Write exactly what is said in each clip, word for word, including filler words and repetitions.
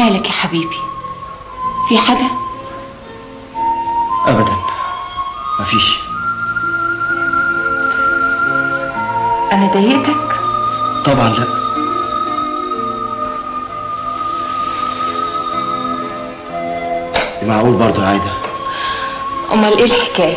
مالك يا حبيبي؟ في حاجة؟ ابدا مفيش. انا ضايقتك؟ طبعا لا. معقول برضه يا عايده؟ امال ايه الحكايه؟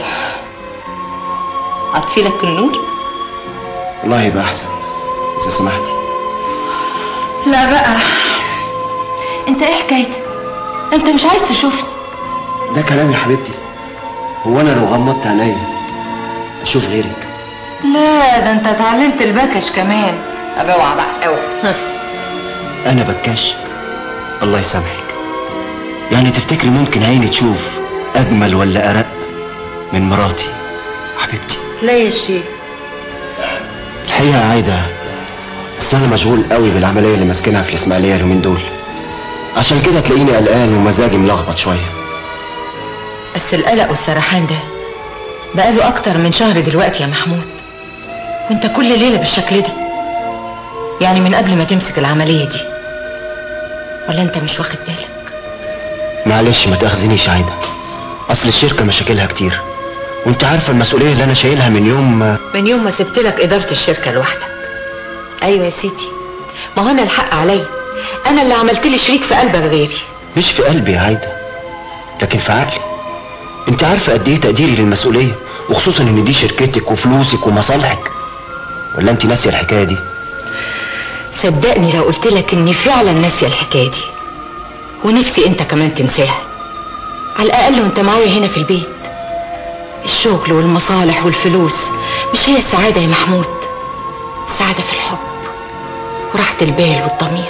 اطفي لك النور؟ والله يبقى احسن اذا سمحتي. لا بقى، انت ايه حكايتك؟ انت مش عايز تشوفني؟ ده كلام يا حبيبتي؟ هو انا لو غمضت عينيا اشوف غيرك؟ لا ده انت اتعلمت البكش كمان. طب اوعى بقى اوعى. انا بكاش؟ الله يسامحك. يعني تفتكري ممكن عيني تشوف اجمل ولا ارق من مراتي حبيبتي؟ لا يا شيخ. الحقيقه يا عايده اصل انا مشغول قوي بالعمليه اللي ماسكينها في الاسماعيليه اليومين دول، عشان كده تلاقيني قلقان ومزاجي ملخبط شويه. بس القلق والسرحان ده بقاله اكتر من شهر دلوقتي يا محمود، وانت كل ليله بالشكل ده. يعني من قبل ما تمسك العمليه دي، ولا انت مش واخد بالك؟ معلش ما تاخذنيش يا عايده، اصل الشركه مشاكلها كتير، وانت عارفه المسؤوليه اللي انا شايلها من يوم ما من يوم ما سبت لك اداره الشركه لوحدك. ايوه يا سيدي، ما هو انا الحق عليا، انا اللي عملت لي شريك في قلبك غيري. مش في قلبي يا عايده، لكن في عقلي. انت عارفه قد ايه تقديري للمسؤوليه، وخصوصا ان دي شركتك وفلوسك ومصالحك، ولا انت ناسيه الحكايه دي؟ صدقني لو قلت لك اني فعلا ناسيه الحكايه دي، ونفسي انت كمان تنساها، على الاقل وانت معايا هنا في البيت. الشغل والمصالح والفلوس مش هي السعاده يا محمود. السعاده في الحب وراحه البال والضمير.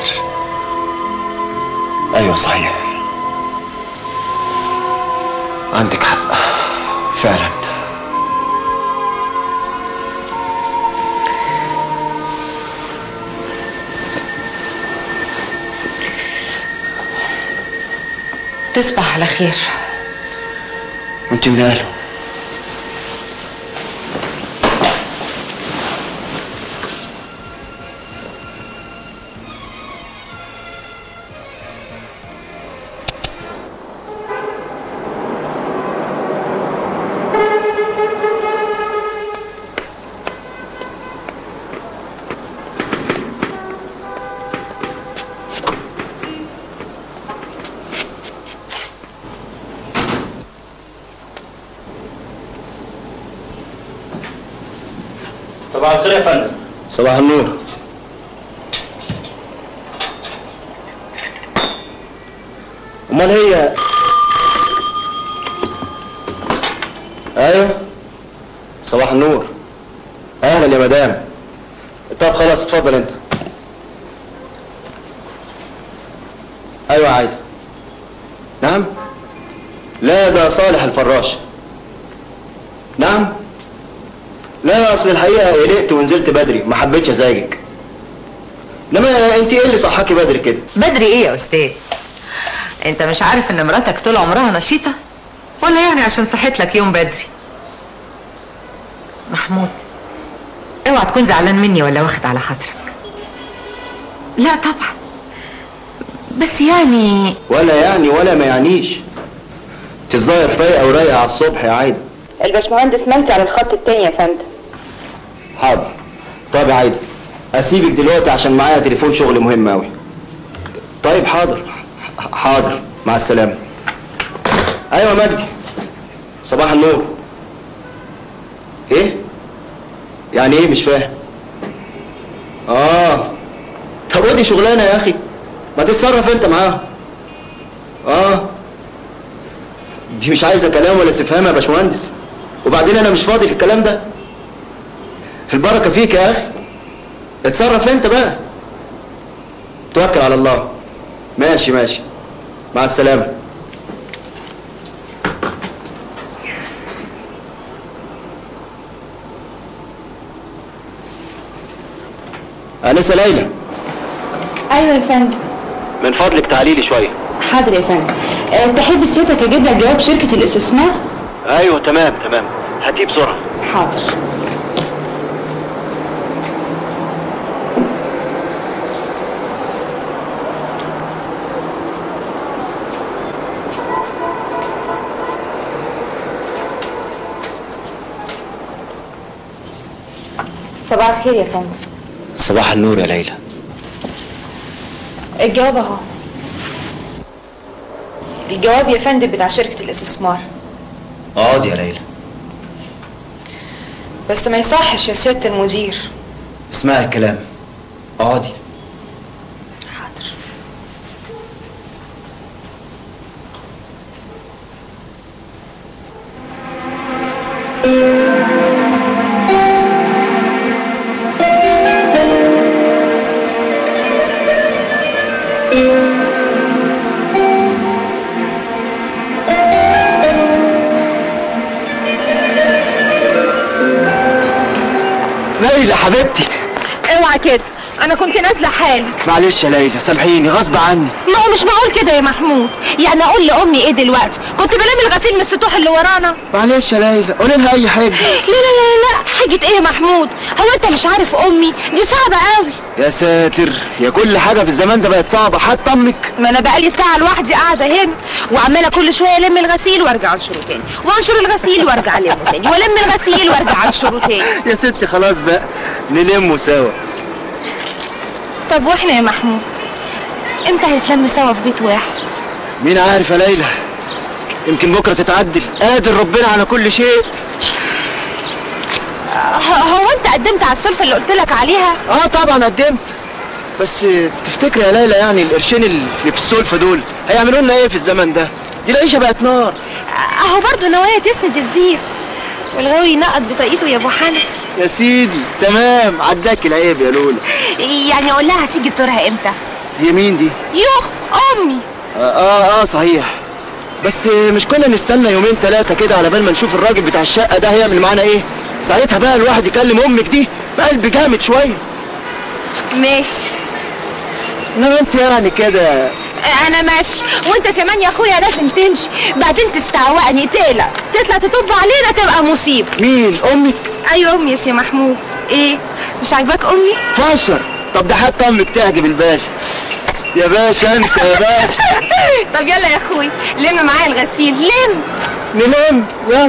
ايوه صحيح، عندك حق فعلا. تصبح على خير. وانت من اهله. صباح الخير يا فندم. صباح النور. امال هي؟ ايوه صباح النور. اهلا يا مدام. طب خلاص اتفضل انت. ايوه عايده. نعم؟ لا ده صالح الفراش. نعم؟ لا اصل الحقيقه قلقت ونزلت بدري، ما حبيتش ازعجك. انما انت ايه اللي صحاكي بدري كده؟ بدري ايه يا استاذ؟ انت مش عارف ان مراتك طول عمرها نشيطه؟ ولا يعني عشان صحيت لك يوم بدري؟ محمود اوعى تكون زعلان مني ولا واخد على خاطرك. لا طبعا، بس يعني ولا يعني ولا ما يعنيش. انت الظاهر فايقه ورايقه على الصبح يا عايده. الباشمهندس مجدي على الخط التاني يا فندم. حاضر. طيب يا عايده اسيبك دلوقتي عشان معايا تليفون شغل مهم قوي. طيب حاضر حاضر مع السلامه. ايوه مجدي. صباح النور. ايه؟ يعني ايه مش فاهم؟ اه طب ودي شغلانه يا اخي، ما تتصرف انت معاها. اه دي مش عايزه كلام ولا استفهام يا باشمهندس، وبعدين انا مش فاضي للكلام ده. البركه فيك يا اخي، اتصرف انت بقى. توكل على الله. ماشي ماشي مع السلامه. انسه ليلى. ايوه يا فندم. من فضلك تعالي لي شويه. حاضر يا فندم. أه تحب سيادتك اجيب لك جواب شركه الاستثمار؟ ايوه تمام تمام، هاتيه بسرعه. حاضر. صباح الخير يا فندم. صباح النور يا ليلى. الجواب اهو. الجواب يا فندم بتاع شركة الاستثمار. اقعدي يا ليلى. بس ما يصحش يا سيادة المدير. اسمعي الكلام، اقعدي. حاضر. ليلى حبيبتي. اوعى كده، انا كنت نازله حالي. معلش يا ليلى، سامحيني غصب عني. ما هو مش معقول كده يا محمود، يعني اقول لامي ايه دلوقتي؟ كنت بلم الغسيل من السطوح اللي ورانا. معلش يا ليلى، قولي لها اي حاجه. لا لا لا لا، حاجه ايه يا محمود؟ هو انت مش عارف امي دي صعبه قوي. يا ساتر، يا كل حاجه في الزمان ده بقت صعبه، حتى امك. ما انا بقالي ساعه لوحدي قاعده هنا وعماله كل شويه الم الغسيل وارجع انشره تاني، وانشر الغسيل وارجع المه تاني، والم الغسيل وارجع انشره تاني. يا ستي خلاص بقى، نلمه سوا. طب واحنا يا محمود امتى هنتلم سوا في بيت واحد؟ مين عارف يا ليلى، يمكن بكره تتعدل، قادر ربنا على كل شيء. هو انت قدمت على السلفه اللي قلت لك عليها؟ اه طبعا قدمت، بس تفتكري يا ليلى يعني القرشين اللي في السلفه دول هيعملوا لنا ايه في الزمن ده؟ دي العيشه بقت نار. اهو برضه نوايا تسند الزير والغاوي ينقط بطاقيته يا ابو حنفي. يا سيدي تمام، عداك العيب يا لولا. يعني اقول لها هتيجي تزورها امتى؟ هي مين دي؟ يوه امي. آه, اه اه صحيح، بس مش كنا نستنى يومين ثلاثه كده على بال ما نشوف الراجل بتاع الشقه ده هيعمل معانا ايه؟ ساعتها بقى الواحد يكلم امك دي بقلب جامد شويه. ماشي. انما انت يعني كده. انا ماشي، وانت كمان يا اخويا لازم تمشي، بعدين تستعوقني تقلق تطلع تطب علينا تبقى مصيبه. مين؟ امك؟ ايوه امي يا سي محمود. ايه مش عاجباك امي؟ فشر. طب ده حتى امك تعجب الباشا. يا باشا انت يا باشا. طب يلا يا اخوي لم معايا الغسيل، لم. نلم يلا.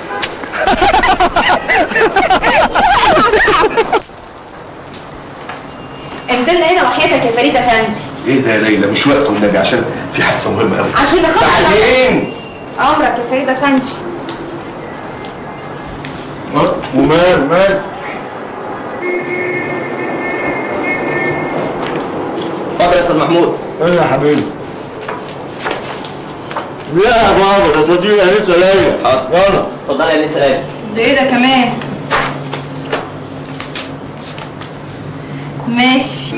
امدلنا هنا وحياتك يا فريد افندي. ايه ده يا ليلى، مش وقت والنبي، عشان في حادثه مهمه قوي. عشان اخلص. بعدين. امرك يا فريد افندي. ومال مال. اتفضل يا استاذ محمود. ايه يا حبيبي؟ لا يا بابا، ده توديني يا انسه ليلى. يلا اتفضل يا انسه ليلى. ده ايه ده كمان؟ ماشي.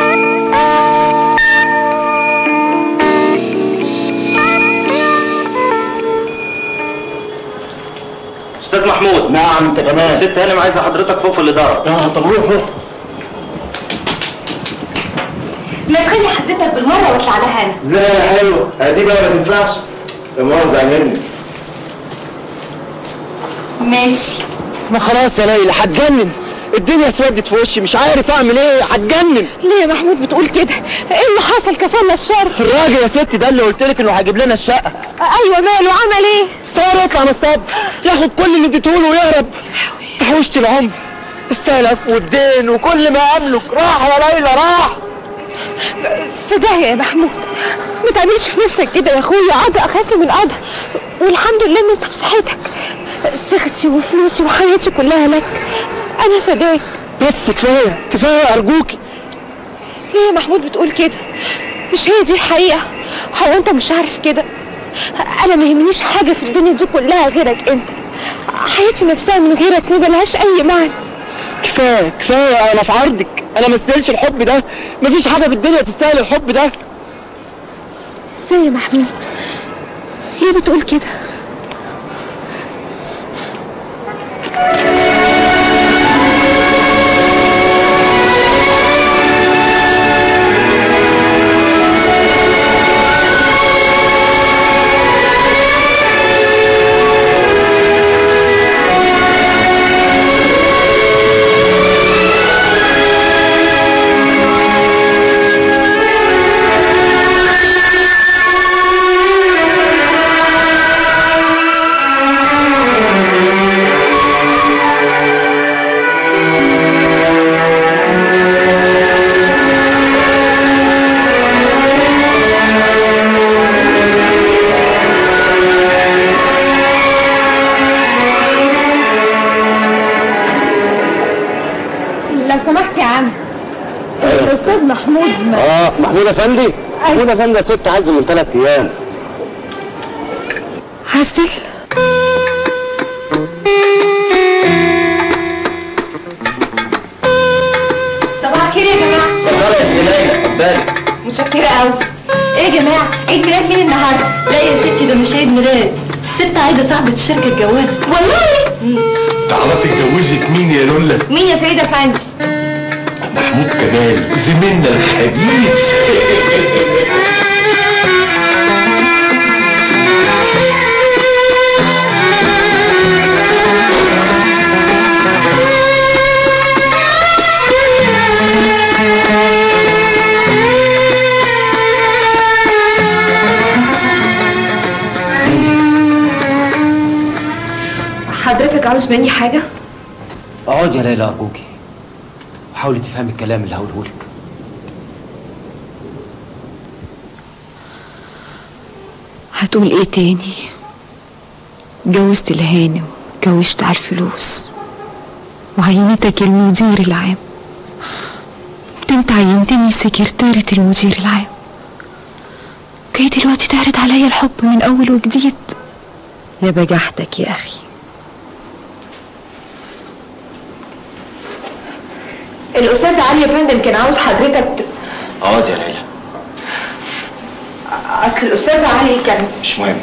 استاذ محمود. نعم انت كمان. الست هانم عايزه حضرتك فوق في الاداره. اه طب روح روح. ما تخلي حضرتك بالمره واطلع لها انا. لا يا حلوه، دي بقى ما تنفعش. لا مؤاخذه عن اذنك. ماشي. ما خلاص يا ليلى، هتجنن. الدنيا اسودت في وشي، مش عارف اعمل ايه، هتجنن. ليه يا محمود بتقول كده؟ ايه اللي حصل؟ كفلنا الشر. الراجل يا ستي ده اللي قلت لك انه هيجيب لنا الشقه. ايوه ماله، عمل ايه؟ صار يطلع نصاب، ياخد كل اللي اديته له ويهرب. تحوشت العمر، السلف والدين وكل ما املك راح يا ليلى، راح في داهيه يا محمود. ما تعملش في نفسك كده يا اخويا، قضى اخف من قضى، والحمد لله ان انت بصحتك. صحتي وفلوسي وحياتي كلها لك، انا فداك. بس كفايه كفايه ارجوكي. ليه يا محمود بتقول كده؟ مش هي دي الحقيقه؟ هو انت مش عارف كده؟ انا ما يهمنيش حاجه في الدنيا دي كلها غيرك انت. حياتي نفسها من غيرك ما ملهاش اي معنى. كفايه كفايه، انا في عرضك، انا ما استاهلش الحب ده، مفيش حاجه في الدنيا تستاهل الحب ده. ازاي يا محمود؟ ليه بتقول كده؟ سمحت يا عم. الاستاذ محمود ما... اه محمود افندي. محمود افندي يا ست عايزه من ثلاث ايام. حسن صباح الخير يا جماعه. اتفضلي يا ست ليلى، اتفضلي. متشكره قوي. ايه يا جماعه عيد ميلاد مين النهارده؟ لا يا ستي ده مش عيد ميلاد، الست عايده صاحبه الشركه اتجوزت. والله تعرفي اتجوزت مين يا لولا؟ مين يا فريده فندي؟ محمود كمال زميلنا الخبيث. حضرتك عاوز مني حاجه؟ اقعدي يا ليلى ارجوكي وحاولي تفهمي الكلام اللي هقوله لك. هتقول ايه تاني؟ جوزت الهانم، جوزت على الفلوس، وعينتك المدير العام، انت عينتني سكرتيرة المدير العام، جاي دلوقتي تعرض عليا الحب من اول وجديد؟ يا بجحتك يا اخي. الاستاذ علي يا فندم كان عاوز حضرتك. اقعد يا ليلى. اصل الاستاذ علي كان. مش مهم.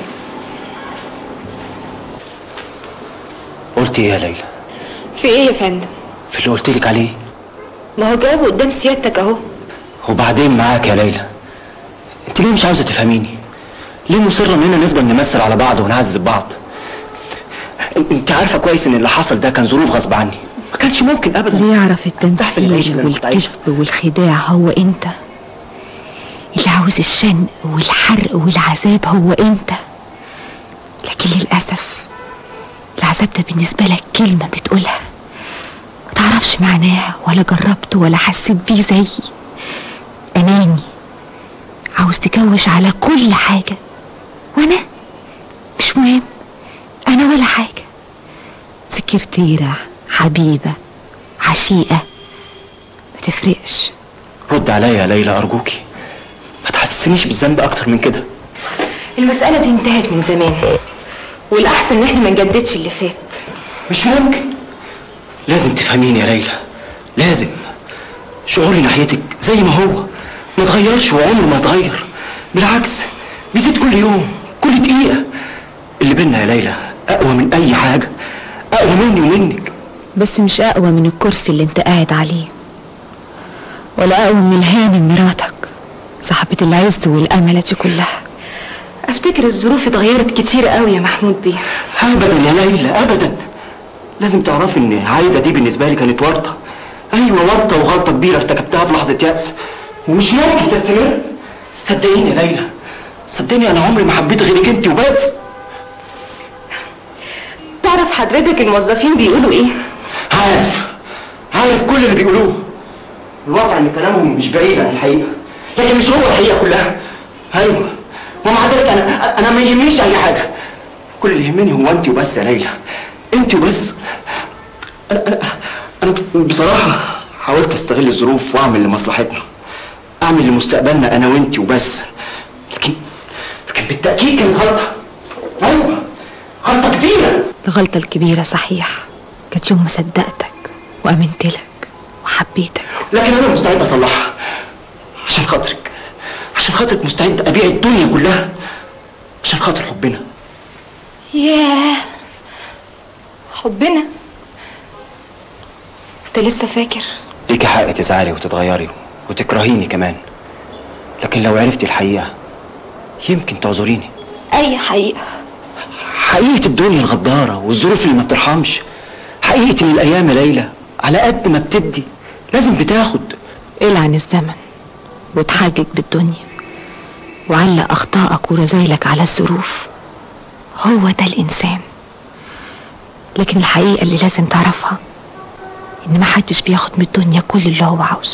قلت ايه يا ليلى؟ في ايه يا فندم؟ في اللي قلت لك عليه. ما هو جاوبه قدام سيادتك اهو. وبعدين معاك يا ليلى، انت ليه مش عاوزه تفهميني؟ ليه مصره اننا نفضل نمثل على بعض ونعذب بعض؟ انت عارفه كويس ان اللي حصل ده كان ظروف غصب عني، ما كانش ممكن ابدا. اللي يعرف التمثيل والكذب والخداع هو انت، اللي عاوز الشنق والحرق والعذاب هو انت. لكن للاسف العذاب ده بالنسبه لك كلمه بتقولها ما تعرفش معناها ولا جربته ولا حسيت بيه زيي. اناني عاوز تكوش على كل حاجه، وانا مش مهم، انا ولا حاجه. سكرتيره، حبيبه، عشيقه، ما تفرقش. رد عليا يا ليلى ارجوكي، ما تحسسنيش بالذنب اكتر من كده. المساله دي انتهت من زمان، والاحسن ان احنا ما نجددش اللي فات. مش ممكن، لازم تفهميني يا ليلى، لازم. شعوري ناحيتك زي ما هو، ما اتغيرش وعمره ما اتغير، بالعكس بيزيد كل يوم كل دقيقه. اللي بينا يا ليلى اقوى من اي حاجه، اقوى مني ومنك. بس مش اقوى من الكرسي اللي انت قاعد عليه، ولا اقوى من الهانم مراتك صاحبة العز والامله دي كلها. افتكر الظروف اتغيرت كتير قوي يا محمود بيه. ابدا يا ليلى ابدا. لازم تعرفي ان عايده دي بالنسبه لي كانت ورطه. ايوه ورطه وغلطه كبيره ارتكبتها في لحظه يأس، ومش ممكن تستمر. صدقيني يا ليلى، صدقيني انا عمري ما حبيت غيرك انت وبس. تعرف حضرتك الموظفين بيقولوا ايه؟ عارف عارف كل اللي بيقولوه. الواقع ان كلامهم مش بعيد عن الحقيقه، لكن مش هو الحقيقه كلها. ايوه، ومع ذلك انا انا ما يهمنيش اي حاجه. كل اللي يهمني هو انت وبس يا ليلى، انت وبس. انا انا انا بصراحه حاولت استغل الظروف واعمل لمصلحتنا، اعمل لمستقبلنا انا وانت وبس، لكن لكن بالتاكيد كانت غلطه. ايوه غلطه كبيره. الغلطه الكبيره صحيح كانت يوم ما صدقتك وامنت لك وحبيتك، لكن انا مستعد اصلحها عشان خاطرك، عشان خاطرك مستعد ابيع الدنيا كلها عشان خاطر حبنا. ياه، حبنا؟ انت لسه فاكر؟ ليكي حق تزعلي وتتغيري وتكرهيني كمان، لكن لو عرفتي الحقيقه يمكن تعذريني. اي حقيقه؟ حقيقه الدنيا الغداره والظروف اللي ما بترحمش. حقيقه ان الايام يا ليلى على قد ما بتدي لازم بتاخد. العن الزمن وتحجج بالدنيا وعلق اخطائك ورذايلك على الظروف، هو ده الانسان. لكن الحقيقه اللي لازم تعرفها ان محدش بياخد من الدنيا كل اللي هو عاوزه،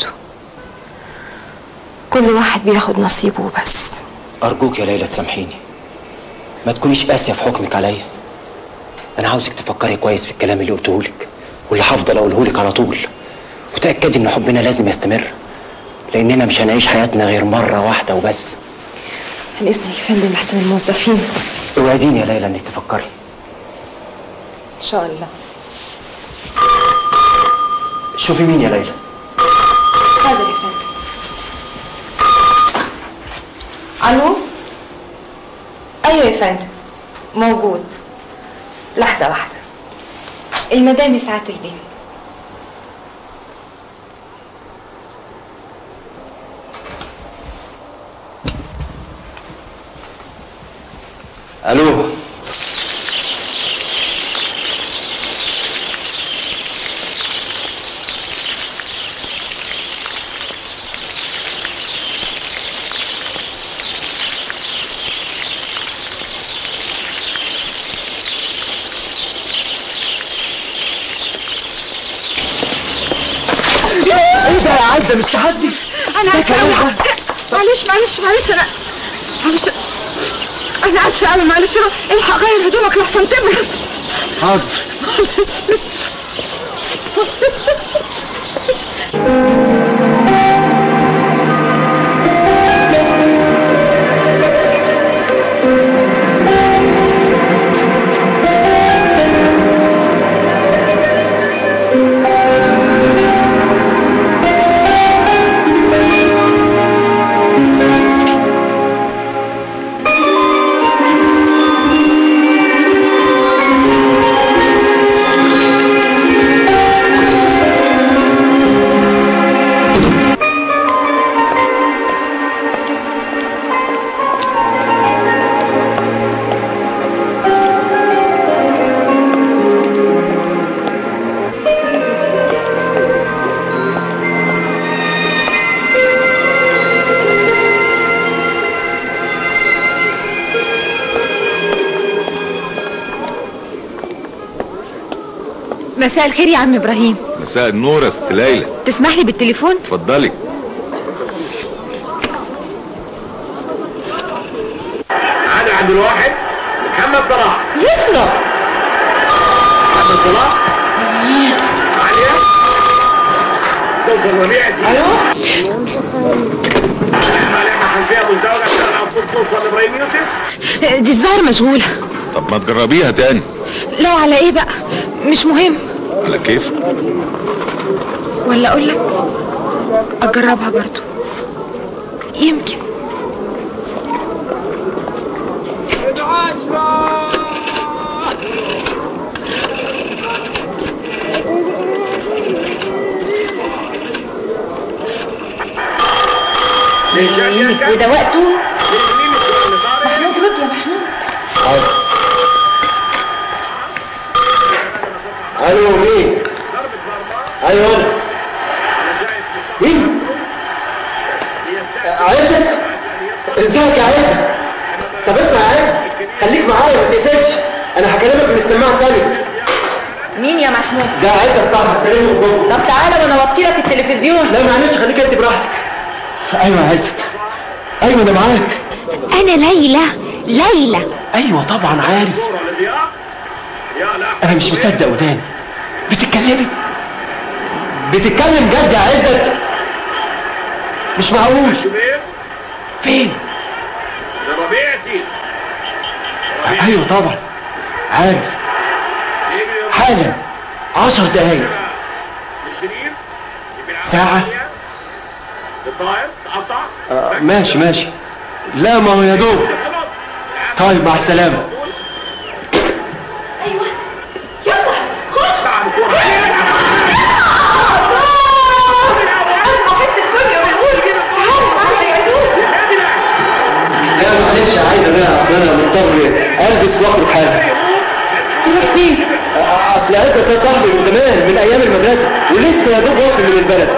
كل واحد بياخد نصيبه بس. ارجوك يا ليلى تسامحيني، ما تكونيش قاسيه في حكمك عليا. انا عاوزك تفكري كويس في الكلام اللي قلته لك واللي هفضل اقوله لك على طول، وتأكدي إن حبنا لازم يستمر، لأننا مش هنعيش حياتنا غير مرة واحدة وبس. عن إذنك يا فندم أحسن الموظفين. اوعديني يا ليلى إنك تفكري. إن شاء الله. شوفي مين يا ليلى. حاضر يا فندم. ألو؟ أيوة يا فندم موجود. لحظة واحدة. المدام يا سعادة البيه. الو. ايه ده يا عايده مش تحاسبي؟ أنا آسفة أوي. معلش معلش معلش أنا معلش أنا آسفة أوي معلش أنا الحق غير هدومك لحسن تبرد. حاضر. معلش. مساء الخير يا عم ابراهيم. مساء النور يا ست ليلى. تسمح لي بالتليفون؟ اتفضلي. انا عبد الواحد محمد صلاح. يخرب. محمد صلاح. عليا. توصل ربيع. الو. فيها مزدوجة عشان توصل ابراهيم يوسف. دي الظاهر مشغولة. طب ما تجربيها تاني. لا على ايه بقى؟ مش مهم. على كيف؟ ولا اقول لك اجربها برضو يمكن. وده وقته. محمود رد يا محمود. حاضر. الو مين؟ ايوه انا. مين؟ عزت؟ ازيك يا عزت؟ طب اسمع يا عزت خليك معايا ما تقفلش، انا هكلمك من السماعه الثانيه. مين يا محمود؟ ده عزت صاحبي هكلمه من جوه. طب تعالى وانا اوطي لك التلفزيون. لا معلش خليك انت براحتك. ايوه يا عزت. ايوه انا معاك. انا ليلى. ليلى. ايوه طبعا عارف. انا مش مصدق وداني. بتتكلمي؟ بتتكلم جد يا عزت؟ مش معقول. فين؟ ربيع يا سيدي. ايوه طبعا عارف. حالا عشر دقايق. ساعة. آه ماشي ماشي. لا ما هو يا دوب. طيب مع السلامة. ايوه يلا خش. لا معلش يا عايدة بقى اصل انا مضطر البس واخرج حالا. تروح فين؟ اصل عزت ده صاحبي من زمان من ايام المدرسة ولسه يا دوب واصل من البلد.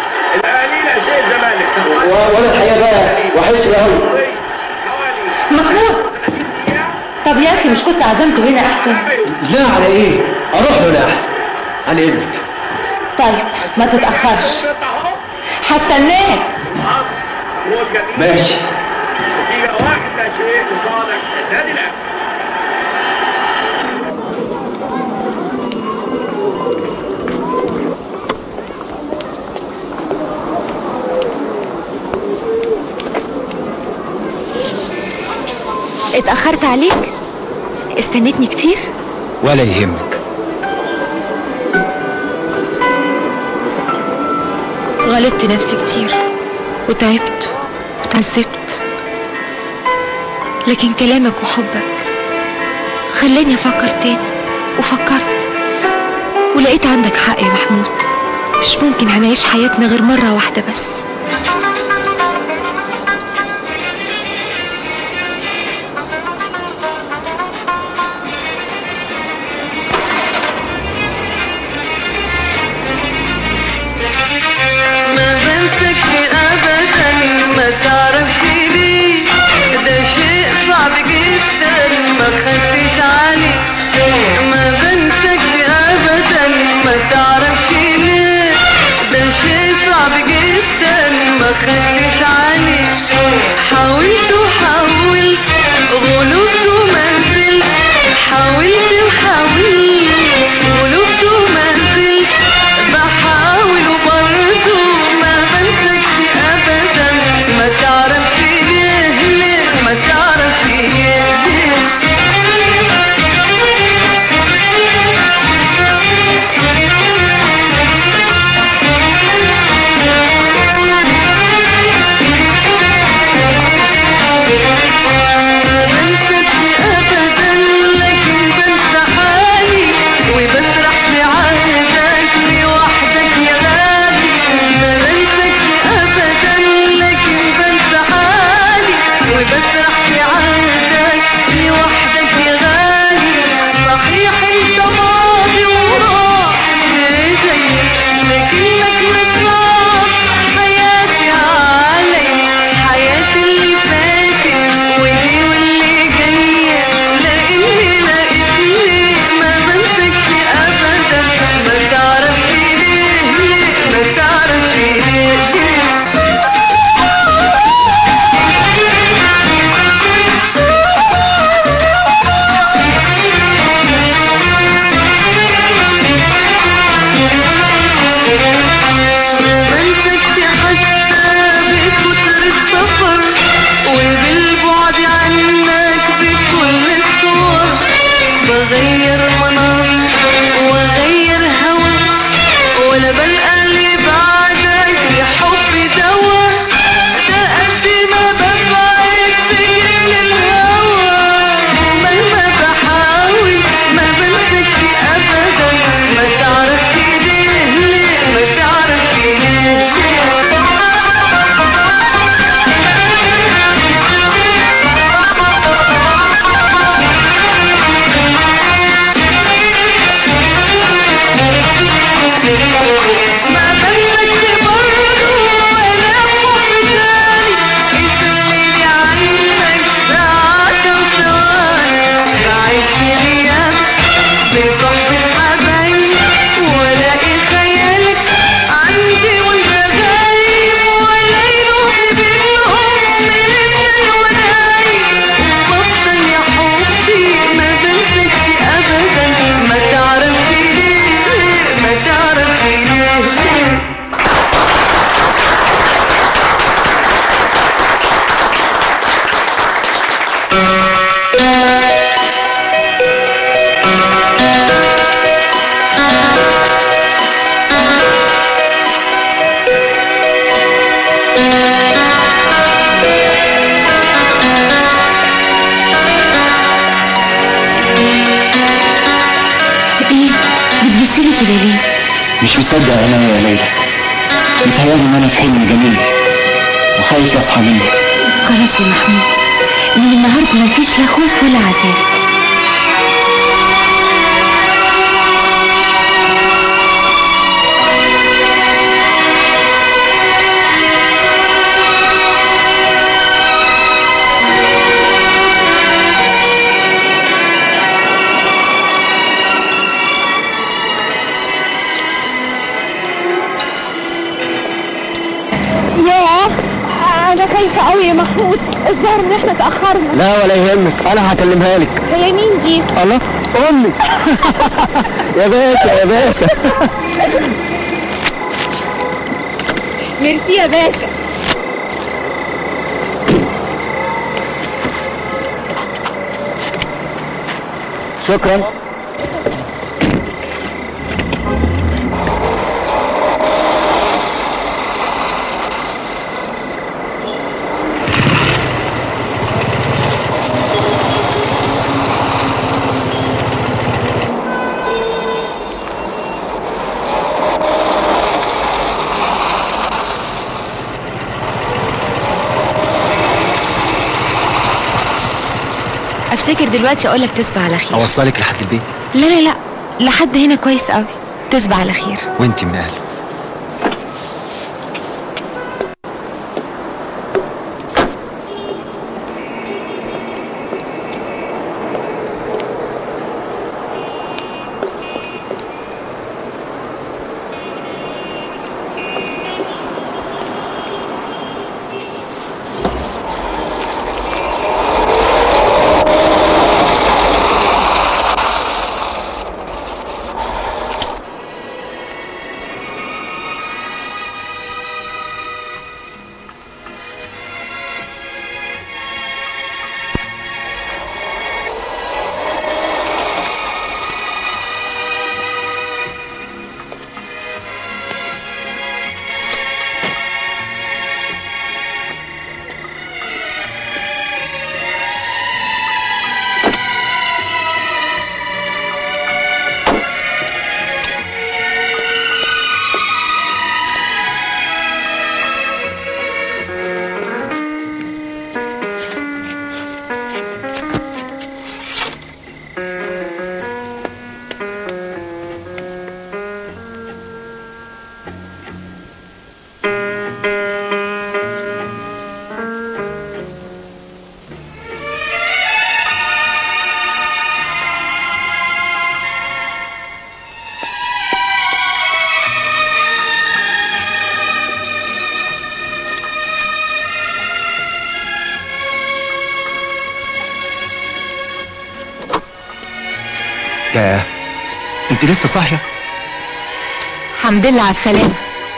وانا الحقيقة بقى وحشني قوي. محمود طب يا اخي مش كنت عزمته هنا احسن؟ لا على ايه؟ اروح له هنا احسن. عن اذنك. طيب ما تتأخرش هستناك. ماشي. اتأخرت عليك؟ استنيتني كتير؟ ولا يهمك. غلطت نفسي كتير وتعبت وتعذبت، لكن كلامك وحبك خلاني افكر تاني وفكرت ولقيت عندك حق يا محمود. مش ممكن هنعيش حياتنا غير مرة واحدة بس. ما بنسكش ابدا، ما تعرفش ليه، ده شيء صعب جدا ما خدتش عليه. ما بنسكش ابدا، ما تعرفش ليه، ده شيء صعب جدا ما خدتش عليه. حاولت وحاولت غلبت وما زلت، حاولت وحاولت غلبت وما زلت، بحاول وبرضه ما بنسكش ابدا. ما تعرفش ليه ليه، ما تعرفش ليه ليه. ما بنسكش ابدا، لكن بنسى حالي وبسرح في عهدك لوحدك يا غالي. ما بنسكش ابدا، لكن بنسى حالي وبسرح في عهدك لوحدك يا غالي. صحيح انت ماضي وراح بايدي، لكنك مصاب حياتي علي، حياتي اللي فاتت ودي واللي جايه، لاني لقيتني ما بنسكش ابدا. ما تعرفش ليه ليه، ما تعرفش ليه ليه. ما بنسكش حتى بكتر السفر وبالبعد عنك بكل الصور. بغير مناظر واغير هوا، ولا بلقى لي بعدك لحبي دوا. ده قد ما ببعد بجيل الهوا، ومهما بحاول ما بنسكش ابدا. ما تعرفش ليه ليه، ما تعرفش ليه ليه. ما بنسكش برضه ولا حب تاني يسليني عنك ساعات وثواني. بعيش في غيابك بصحبة حبايب، والاقي خيالك عندي وانت غايب، ولا يروح بينهم من الليل ونايم. وبفضل يا حبي ما بنسكش ابدا. ما تعرفش ليه ليه، ما تعرفش ليه ليه. ايه بتبصيلي كده ليه؟ مش مصدق انا يا ليلى، متهيألي ان انا في حلم جميل وخايف اصحى منه. خلاص يا محمود، من النهارده مفيش لا خوف ولا عذاب. ياه انا خايفه قوي يا محمود، الظاهر ان احنا اتاخرنا. لا ولا يهمك، انا هكلمها لك. هي مين دي؟ الله، امي. يا باشا يا باشا. ميرسي يا باشا. شكرا. افتكر دلوقتي اقول لك تصبح على خير. اوصلك لحد البيت؟ لا لا لا، لحد هنا كويس قوي. تصبح على خير. وانت من اهله. ياه، انت لسه صاحيه؟ الحمد لله على السلامه.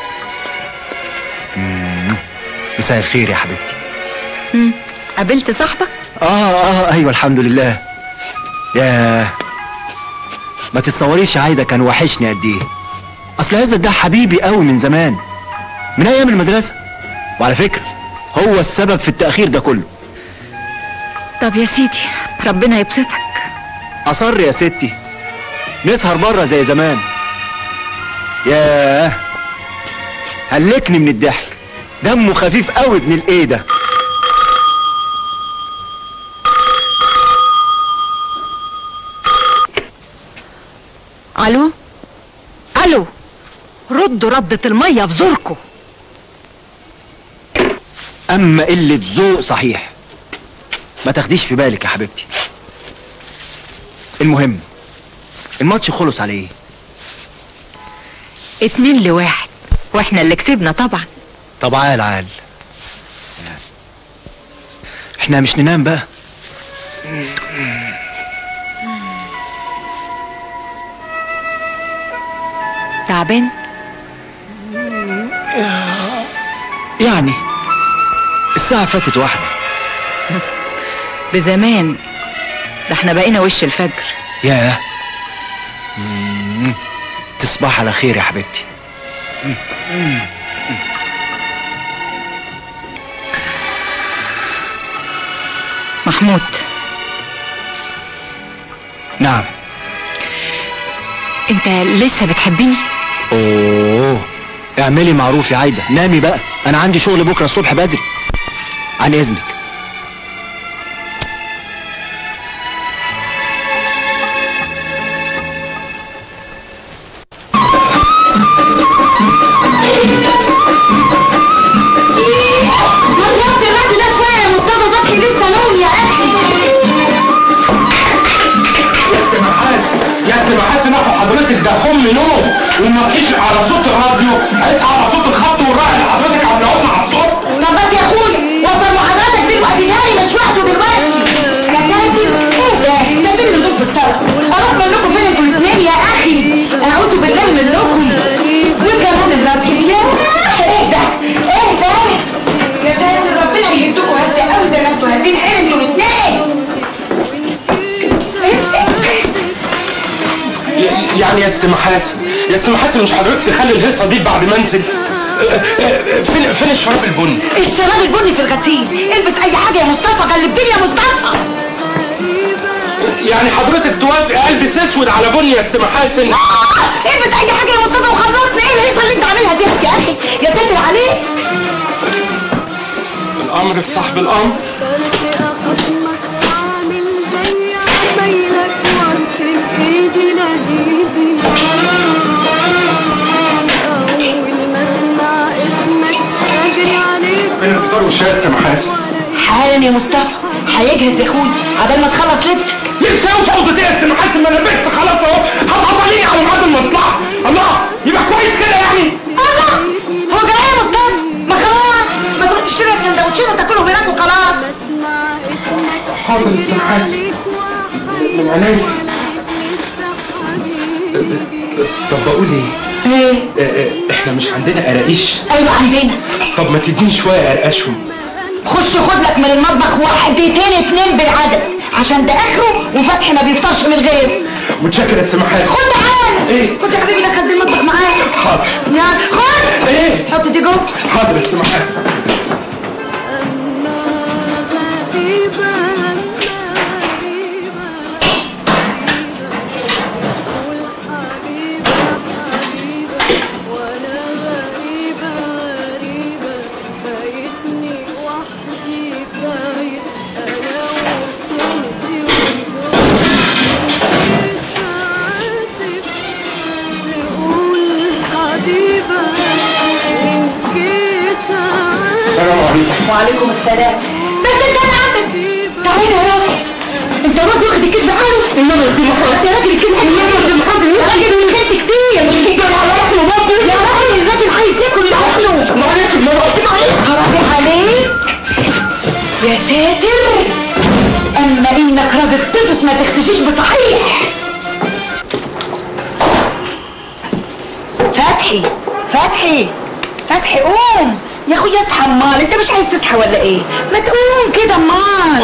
مساء الخير يا حبيبتي. امم قابلت صاحبك؟ اه اه ايوه الحمد لله. ياه، ما تتصوريش يا عايده كان وحشني قد ايه. اصل عزت ده حبيبي قوي من زمان، من ايام المدرسه، وعلى فكره هو السبب في التاخير ده كله. طب يا سيدي ربنا يبسطك. اصر يا ستي نسهر بره زي زمان. ياه، هلكني من الضحك، دمه خفيف قوي ابن الايه ده. الو الو، ردوا ردة الميه في زوركم. اما قله ذوق صحيح، ما تاخديش في بالك يا حبيبتي. المهم الماتش خلص على ايه؟ اتنين لواحد واحنا اللي كسبنا طبعا. طب عال عال، احنا مش ننام بقى؟ تعبان؟ يعني الساعة فاتت واحدة. بزمان ده احنا بقينا وش الفجر. ياه، تصبح على خير يا حبيبتي. محمود. نعم. انت لسه بتحبني؟ اوه، اعملي معروف يا عايدة، نامي بقى، انا عندي شغل بكرة الصبح بدري. عن اذنك. حضرتك ده خم نوم وما تصحيش على صوت الراديو، اصحى على صوت الخط والراعي اللي حضرتك عاملاهم على الصبح. طب بس يا اخويا وصل لحضرتك يا ست محاسن يا ست محاسن، مش حضرتك تخلي الهيصه دي بعد ما انزل؟ فين فين الشراب البني؟ الشراب البني في الغسيل. البس اي حاجه يا مصطفى، غلبتني يا مصطفى. يعني حضرتك توافق البس اسود على بني يا ست محاسن؟ آه! البس اي حاجه يا مصطفى وخلصنا. ايه الهيصه اللي انت عاملها دي يا اخي؟ يا ساتر عليك. الامر لصاحب الامر. فين الفطار والشاي يا ست محاسن؟ حالا يا مصطفى، هيجهز يا اخويا عبال ما تخلص لبسك. لبس ايه وفوضى ايه يا ست محاسن؟ ما انا لبست خلاص اهو، هتقطعيني على ميعاد المصلحه. الله، يبقى كويس كده يعني. الله، هو جاي ايه يا مصطفى؟ ما خلاص، ما تروح تشتري لك سندوتشين وتاكلهم هناك وخلاص. حاضر يا ست محاسن، من عينيا. طب بقول ايه؟ ايه؟ احنا مش عندنا قراقيش؟ ايوه عندنا. طب ما تديني شويه قرقشهم. خش خد لك من المطبخ واحدتين اتنين بالعدد، عشان ده اخره وفتحي ما بيفطرش من غيره. متشكر يا ست محاسن. خد تعالى. ايه؟ خد يا حبيبي دخل دي المطبخ معاك. حاضر. يلا خد. ايه؟ حط دي جوه. حاضر يا ست محاسن. السلام عليكم. وعليكم السلام. بس انت انا عندك. تعالى يا راجل. انت راجل واخد الكيس بحاله؟ انما يا محمد يا راجل الكيس حلوه يا محمد. يا راجل وكلت كتير. يا راجل يا راجل الراجل عايز ياكل لحمه. ما عليك ما عليك. حرام عليك. يا ساتر. اما انك راجل طفس ما تختشيش بصحيح. فتحي فتحي فتحي قوم يا اخويا، اصحى امال. انت مش عايز تصحى ولا ايه؟ ما تقوم كده امال.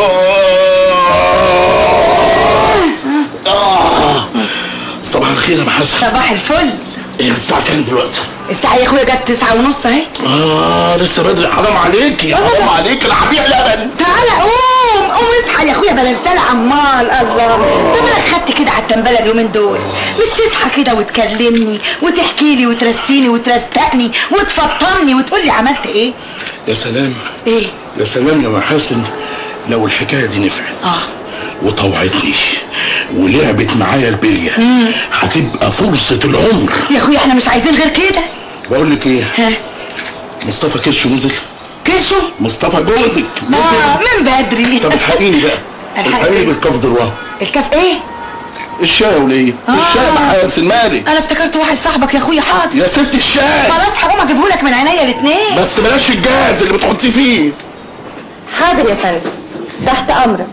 صباح الخير يا محاسن. صباح الفل. ايه الساعة كام دلوقتي؟ الساعة يا اخويا جت تسعة ونص اهي. اه لسه بدري. حرام عليكي حرام عليكي، انا هبيع لبن. تعالى قوم قوم اصحى يا اخويا، بلاش دلع امال. الله، طب انا خدت كده على التنبله اليومين دول. مش تصحى كده وتكلمني وتحكي لي وترسيني وترستقني وتفطرني وتقول لي عملت ايه؟ يا سلام. ايه؟ يا سلام يا محاسن، لو الحكايه دي نفعت اه وطوعتني ولعبت معايا البليه هتبقى فرصه العمر. يا اخويا احنا مش عايزين غير كده. بقول لك ايه؟ ها؟ مصطفى كرشه نزل. كرشه؟ مصطفى جوزك نزل. اه من بدري. طب الحقيني بقى. الحقيني بالكف دروه. الكف ايه؟ الشاي يا وليه؟ آه. الشاي يا محاسن مالك؟ انا افتكرت واحد صاحبك يا اخويا. حاضر يا ست الشاي. خلاص هقوم اجيبهولك من عينيا الاثنين. بس بلاش الجاز اللي بتحطي فيه. حاضر يا فندم، تحت امرك.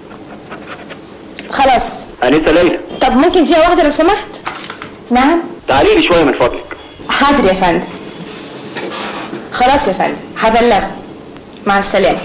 خلاص. انسه ليلى، طب ممكن دقيقه واحده لو سمحت؟ نعم. تعالي لي شويه من فضلك. حاضر يا فندم. خلاص يا فندم هبلغك. مع السلامه.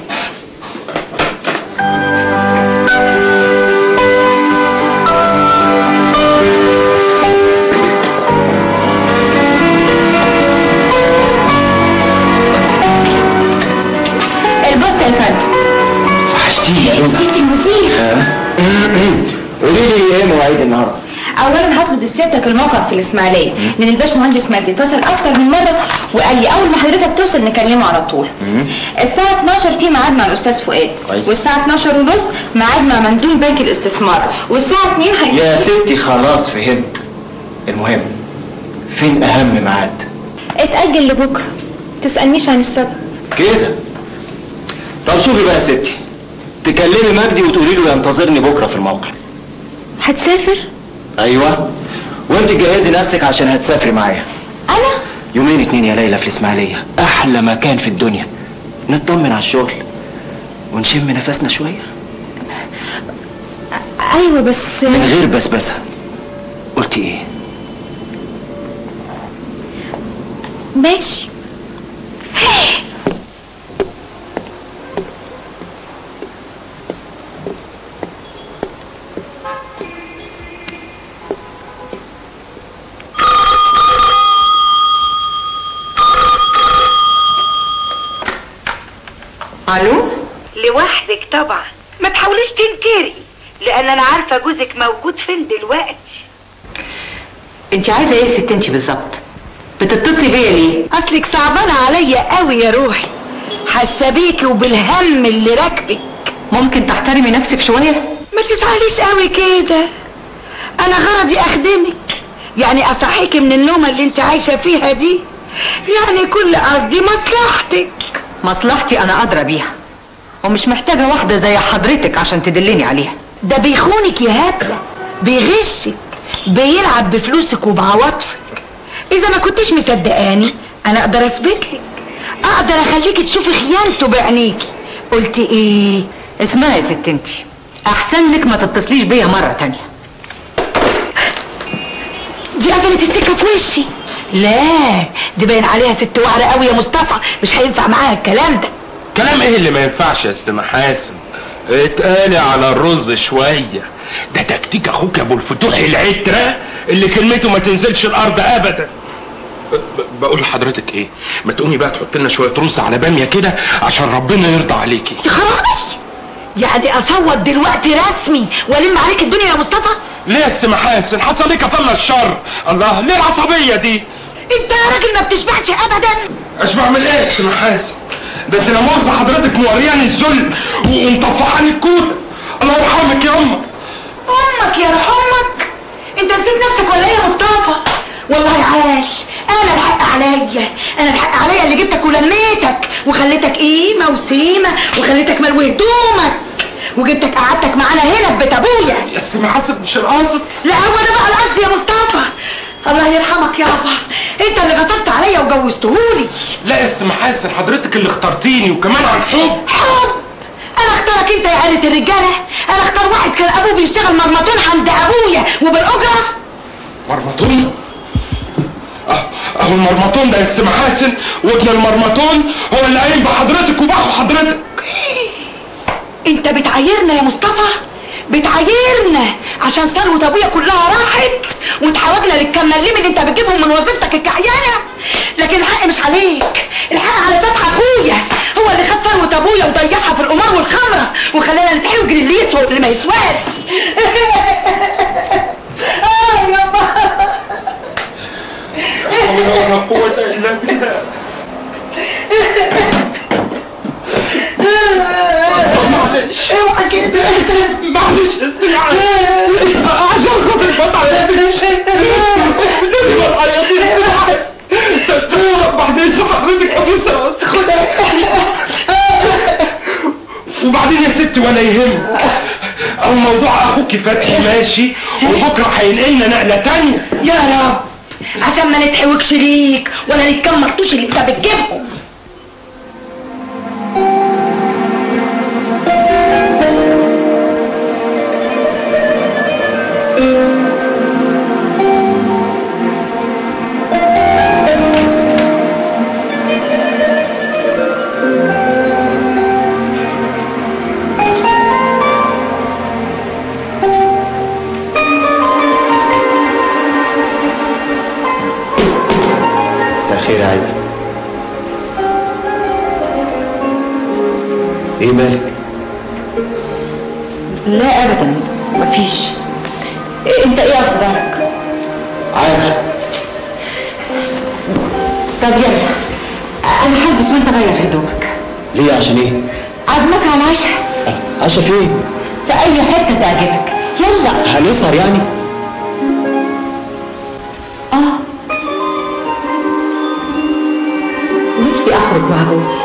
البوسطه يا فندم. وحشتيني يا نسيت المدير. قولي لي ايه مواعيد النهارده؟ اولا هطلب لسيادتك الموقع في الاسماعيليه من الباشمهندس مجدي. اتصل اكتر من مره وقال لي اول ما حضرتك توصل نكلمه على طول. الساعه اتناشر في ميعاد مع الاستاذ فؤاد، والساعه اتناشر ونص ميعاد مع مندوب بنك الاستثمار، والساعه اتنين هيجي. يا ستي خلاص فهمت. المهم فين اهم ميعاد؟ اتاجل لبكره. تسالنيش عن السبب كده. طب شوفي بقى يا ستي، تكلمي مجدي وتقولي له ينتظرني بكره في الموقع. هتسافر؟ ايوه، وانت تجهزي نفسك عشان هتسافري معايا. انا؟ يومين اتنين يا ليلى في الاسماعيليه، احلى مكان في الدنيا. نطمن على الشغل ونشم نفسنا شويه. ايوه بس من غير بسبسه. قلتي ايه؟ ماشي. الو؟ لوحدك طبعا، ما تحاوليش تنكري لان انا عارفه جوزك موجود فين دلوقتي. انت عايزه ايه يا ست انت بالظبط؟ بتتصلي بيا ليه؟ اصلك صعبانه عليا قوي يا روحي، حاسه بيكي وبالهم اللي راكبك. ممكن تحترمي نفسك شويه؟ ما تزعليش قوي كده، انا غرضي اخدمك، يعني اصحيكي من النومه اللي انت عايشه فيها دي، يعني كل قصدي مصلحتك. مصلحتي انا ادرى بيها، ومش محتاجه واحده زي حضرتك عشان تدلني عليها. ده بيخونك يا هبله، بيغشك، بيلعب بفلوسك وبعواطفك. اذا ما كنتش مصدقاني انا اقدر اثبت لك، اقدر اخليكي تشوفي خيانته بعينيكي. قلتي ايه؟ اسمعي يا ست انتي، احسن لك ما تتصليش بيا مره تانية. دي قفلت السكه في وشي. لا دي باين عليها ست وعره قوي يا مصطفى، مش هينفع معاها الكلام ده. كلام ايه اللي ما ينفعش يا ست محاسن؟ اتقالي على الرز شويه، ده تكتيك اخوك ابو الفتوح العتره اللي كلمته ما تنزلش الارض ابدا. بقول لحضرتك ايه، ما تقومي بقى تحط لنا شويه رز على باميه كده عشان ربنا يرضى عليكي. يا خرابي، يعني اصوت دلوقتي رسمي والم عليك الدنيا يا مصطفى؟ ليه يا ست محاسن؟ حصل لك فلا الشر. الله، ليه العصبيه دي؟ انت يا راجل ما بتشبعش ابدا. اشبع من ايه يا ست محاسن؟ ده انت لا مؤاخذه حضرتك مورياني الذل ومطفحاني الكوره. الله يرحمك يا امك. امك يا رح امك؟ انت نسيت نفسك ولا ايه يا مصطفى؟ والله عال، انا الحق عليا، انا الحق عليا اللي جبتك ولميتك وخليتك قيمه وسيمه وخليتك ملوي هدومك وجبتك قعدتك معانا هنا في بيت ابويا. يا ست محاسن مش القصد. لا هو ده بقى القصد يا مصطفى. الله يرحمك يابا، انت اللي غصبت عليا وجوزتهولي. لا يا ست محاسن، حضرتك اللي اخترتيني وكمان عن حب. حب؟ انا اختارك انت يا قرة الرجاله؟ انا اختار واحد كان ابوه بيشتغل مرمطون عند ابويا وبالاجره. مرمطون؟ اهو المرمطون ده يا ست محاسن، وابن المرمطون هو اللي قايم بحضرتك وباخو حضرتك. انت بتعايرنا يا مصطفى؟ بتعايرنا عشان ثروه ابويا كلها راحت وتحوجنا للكمالين اللي انت بتجيبهم من وظيفتك الكحيانه. لكن الحق مش عليك، الحق على فتح اخويا، هو اللي خد ثروه ابويا وضيعها في القمار والخمره وخلانا نتحوج للي يسوى واللي ما يسواش. اه يابا، لا قوة الا بالله. معلش اوعى كده، معلش يا ست عشان خاطر بطل بعد اذن حضرتك ابوس راسي. وبعدين يا ستي ولا يهمك، او موضوع اخوك فتحي ماشي وبكره هينقلنا نقله تانيه. يا رب عشان ما نتحوجش ليك ولا للكم مخطوش اللي انت بتجيبهم. مساء الخير يا عايدة. ايه مالك؟ لا ابدا مفيش. انت ايه اخبارك؟ عادي. طب يلا انا هلبس وانت غير هدومك. ليه؟ عشان ايه؟ عازمك على العشاء. عشاء فين؟ في اي حته تعجبك. يلا. هنسهر يعني؟ اه نفسي اخرج مع جوزي.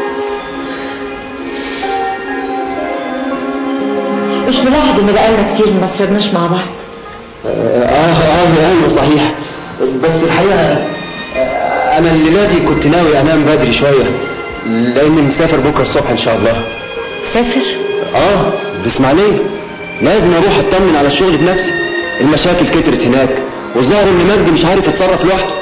مش ملاحظ ان بقالنا كتير ما سهرناش مع بعض؟ اه اه ايوه صحيح، بس الحقيقه انا الليله دي كنت ناوي انام بدري شويه لاني مسافر بكره الصبح ان شاء الله. سافر؟ اه الاسماعيليه، لازم اروح اطمن على الشغل بنفسي. المشاكل كترت هناك والظاهر ان مجدي مش عارف يتصرف لوحده.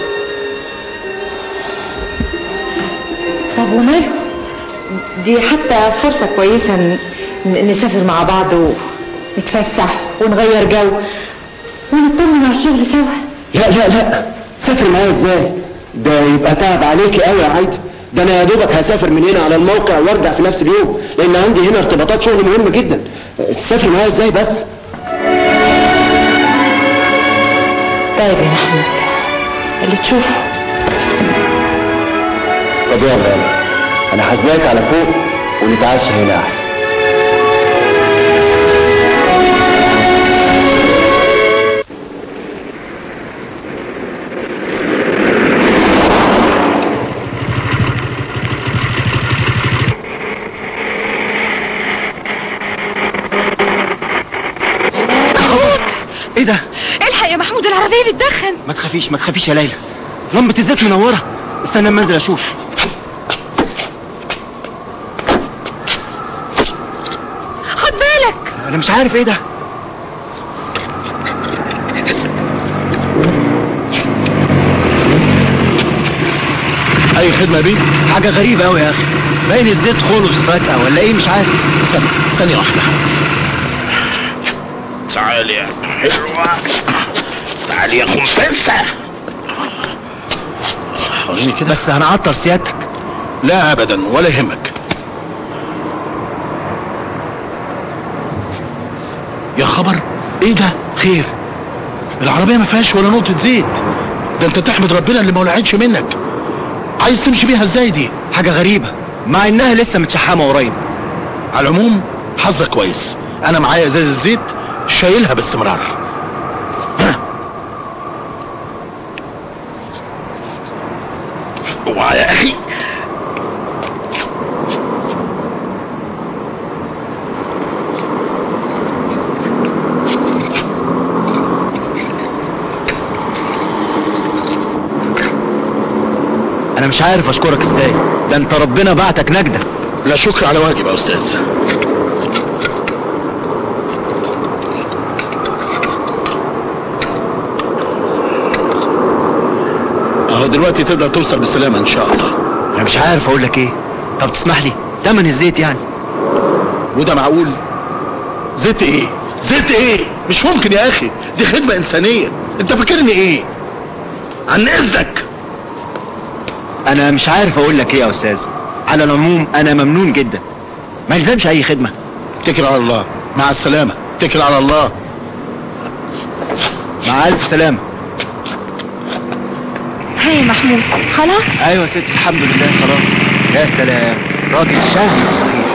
طب وماله؟ دي حتى فرصه كويسه نسافر مع بعض ونتفسح ونغير جو ونطمن على الشغل سوا. لا لا لا، سافر معايا ازاي؟ ده يبقى تعب عليكي قوي يا عايده. ده انا يا دوبك هسافر من هنا على الموقع وارجع في نفس اليوم، لان عندي هنا ارتباطات شغل مهمه جدا. تسافر معايا ازاي بس؟ طيب يا محمود اللي تشوفه. طب يلا يلا انا هسبقك على فوق ونتعشى هنا احسن. ايه ده؟ الحق يا محمود العربية بتدخن. ما تخافيش ما تخافيش يا ليلى، لمبة الزيت منورة. استنى اما انزل اشوف. خد بالك. انا مش عارف ايه ده. اي خدمة يا بيه؟ حاجة غريبة قوي يا اخي، باين الزيت خلص فجأة ولا ايه مش عارف. استنى ثانية واحدة. تعالي يا حلوة، تعالي يا خنفسة. وريني كده. بس هنعطر سيادتك. لا ابدا ولا يهمك. يا خبر ايه ده؟ خير؟ العربية ما فيهاش ولا نقطة زيت. ده انت تحمد ربنا اللي ما ولعتش منك. عايز تمشي بيها ازاي دي؟ حاجة غريبة مع انها لسه متشحمة قريب. على العموم حظك كويس، انا معايا ازاز الزيت شايلها باستمرار. اوعى يا اخي. انا مش عارف اشكرك ازاي، ده انت ربنا بعتك نجدة. لا شكر على واجب يا استاذ. اهو دلوقتي تقدر توصل بالسلامة ان شاء الله. انا مش عارف اقول لك ايه. طب تسمح لي تمن الزيت يعني؟ وده معقول؟ زيت ايه؟ زيت ايه؟ مش ممكن يا اخي، دي خدمة انسانية. انت فاكرني ايه؟ عن اذنك. انا مش عارف اقول لك ايه يا استاذ. على العموم انا ممنون جدا، ما يلزمش اي خدمة. اتكل على الله. مع السلامة. اتكل على الله. مع الف سلامة. ها يا محمود خلاص؟ ايوه يا ستي الحمد لله خلاص. يا سلام راجل شهم صحيح.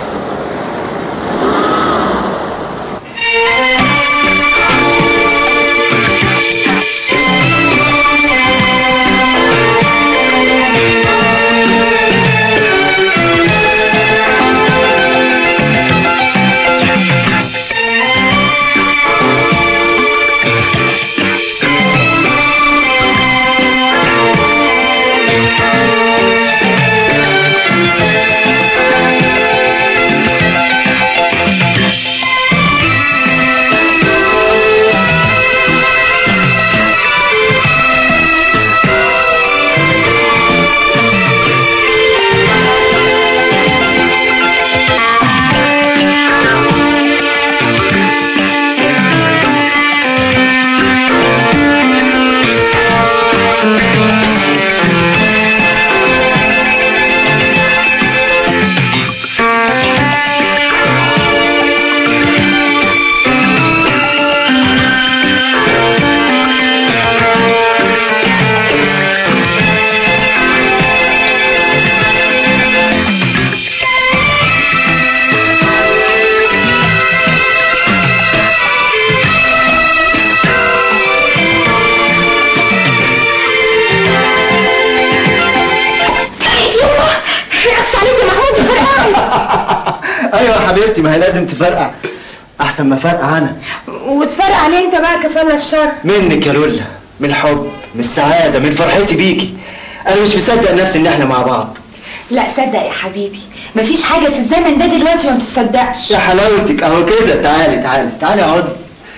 حبيبتي ما هي لازم تفرقع احسن ما فرقع انا. وتفرق عليه انت بقى كفاله الشر. منك يا لولا، من الحب، من السعاده، من فرحتي بيكي. انا مش مصدق نفسي ان احنا مع بعض. لا صدق يا حبيبي، مفيش حاجه في الزمن ده دلوقتي ما بتصدقش. يا حلاوتك اهو كده. تعالي تعالي تعالي اقعدي.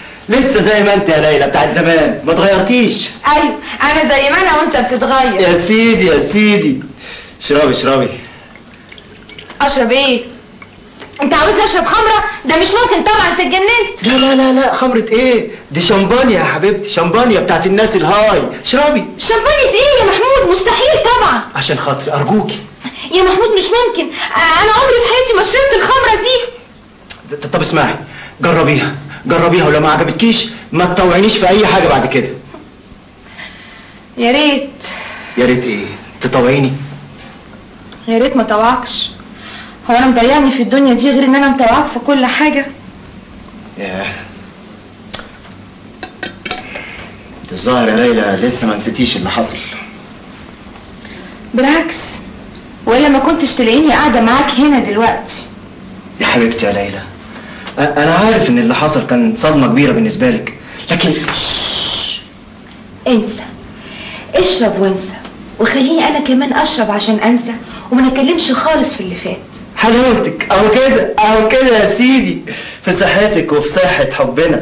لسه زي ما انت يا ليلى بتاعت زمان، ما اتغيرتيش. ايوه انا زي ما انا وانت بتتغير. يا سيدي يا سيدي. اشربي اشربي. اشرب ايه؟ انت عاوزني اشرب خمره؟ ده مش ممكن طبعا، انت اتجننت. لا لا لا لا، خمرة ايه؟ دي شمبانيا يا حبيبتي، شمبانيا بتاعت الناس الهاي. اشربي. شمبانيا ايه يا محمود؟ مستحيل طبعا. عشان خاطري ارجوكي يا محمود مش ممكن، انا عمري في حياتي ما شربت الخمره دي. طب اسمعي، جربيها جربيها، ولو ما عجبتكيش ما تطوعينيش في اي حاجه بعد كده. يا ريت. يا ريت ايه؟ تطوعيني؟ يا ريت ما طوعكش. هو انا مضايقني في الدنيا دي غير ان انا مطوعك في كل حاجه؟ ياه، الظاهر يا ليلى لسه ما نسيتيش اللي حصل. بالعكس، والا ما كنتش تلاقيني قاعده معاك هنا دلوقتي. يا حبيبتي يا ليلى، انا عارف ان اللي حصل كان صدمه كبيره بالنسبه لك، لكن انسى، اشرب وانسى، وخليني انا كمان اشرب عشان انسى وما نتكلمش خالص في اللي فات. حلاوتك اهو كده اهو كده يا سيدي، في صحتك وفي صحه حبنا.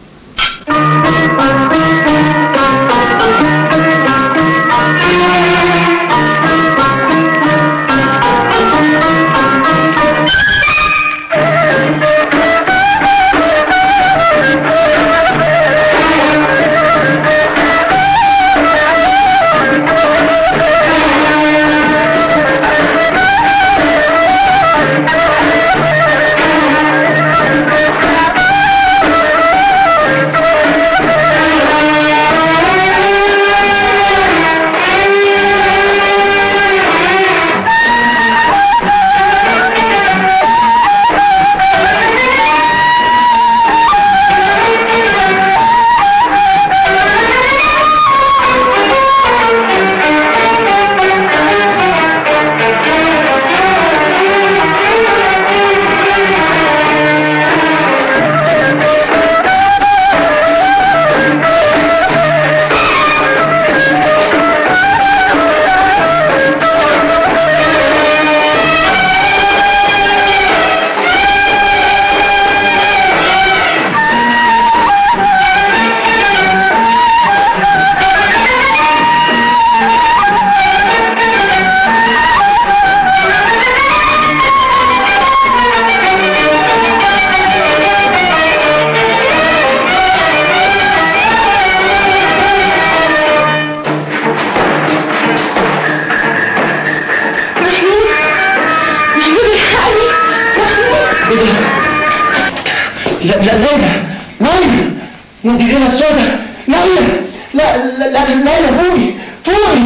لا لا ليلى ليلى، يا دي ليلى السودة، ليلى لا لا لا ليلى فوقي فوقي.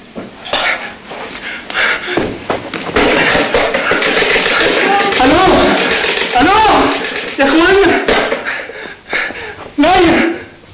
الو الو يا اخوانا، ليلى.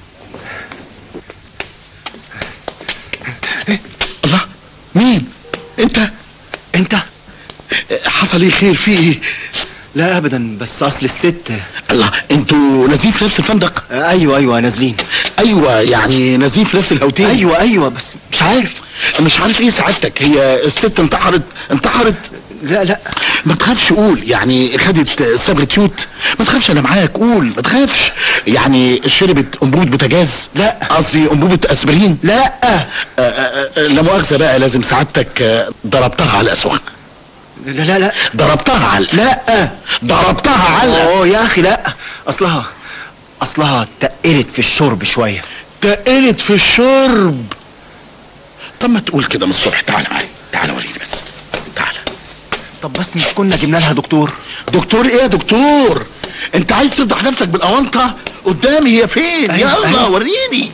الله، مين انت؟ انت حصل ايه؟ خير؟ في ايه؟ لا ابدا، بس اصل الست. الله، انتوا نازلين في نفس الفندق؟ ايوه ايوه نازلين. ايوه يعني نازلين في نفس الهوتيل؟ ايوه ايوه، بس مش عارف مش عارف ايه سعادتك؟ هي الست انتحرت انتحرت لا لا ما تخافش، قول يعني خدت صبغة يوت، ما تخافش انا معاك، قول ما تخافش. يعني شربت انبوبة بوتاجاز؟ لا قصدي انبوبة اسبرين؟ لا آه آه آه لا مؤاخذة بقى، لازم سعادتك آه ضربتها على سخنة. لا لا لا ضربتها علقة. لا ضربتها علقة. اوه يا اخي لا، اصلها اصلها تقلت في الشرب شوية. تقلت في الشرب؟ طب ما تقول كده من الصبح. تعالى معايا، تعالى وريني بس، تعالى. طب بس مش كنا جبنا لها دكتور؟ دكتور ايه يا دكتور؟ انت عايز تفضح نفسك بالاونطه قدامي؟ هي فين؟ أيوة يلا أيوة. وريني.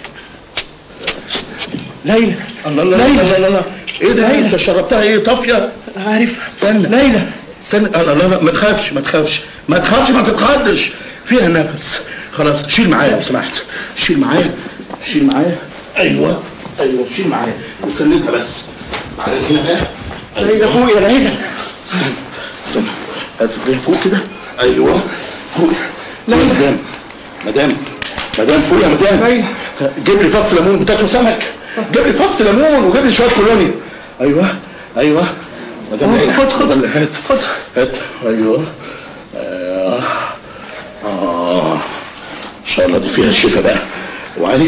ليلى. الله الله ليلى. الله الله الله. ايه ده؟ ليلى. انت شربتها ايه؟ طافيه؟ عارف. استنى ليلى استنى. لا لا لا، ما تخافش ما تخافش ما تخافش ما تتخضش، فيها نفس. خلاص شيل معايا لو سمحت، شيل معايا شيل معايا. ايوه ايوه شيل معايا، استنيتها بس. بعدين هنا بقى. ليلى فوق يا ليلى. استنى استنى، هات رجليها فوق كده. ايوه فوق. لا مدام مدام مدام فوق يا مدام. جيب لي فص ليمون، بتاكلوا سمك؟ جيب لي فص ليمون وجيب لي شويه كولونيا. ايوه ايوه مدام ليلى. خد خد هات خد هات. ايوه اه اه ان شاء الله دي فيها الشفا بقى. وعلي.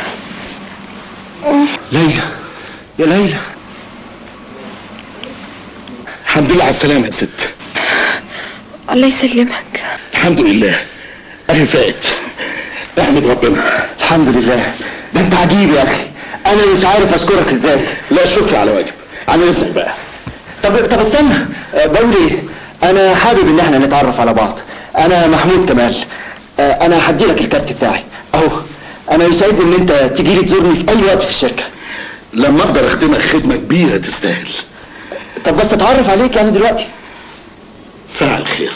ليلى يا ليلى. الحمد لله على السلامه يا ست. الله يسلمك. الحمد لله اهي فات. احمد ربنا. الحمد لله. ده انت عجيب يا اخي، انا مش عارف اشكرك ازاي. لا شكر على واجب، على رزقك بقى. طب طب استنى، بقول ايه، انا حابب ان احنا نتعرف على بعض. انا محمود كمال، انا هدي لك الكارت بتاعي اهو. انا يسعدني ان انت تيجي لي تزورني في اي وقت في الشركه. لما اقدر اخدمك خدمه كبيره تستاهل. طب بس اتعرف عليك يعني دلوقتي. فعل خير.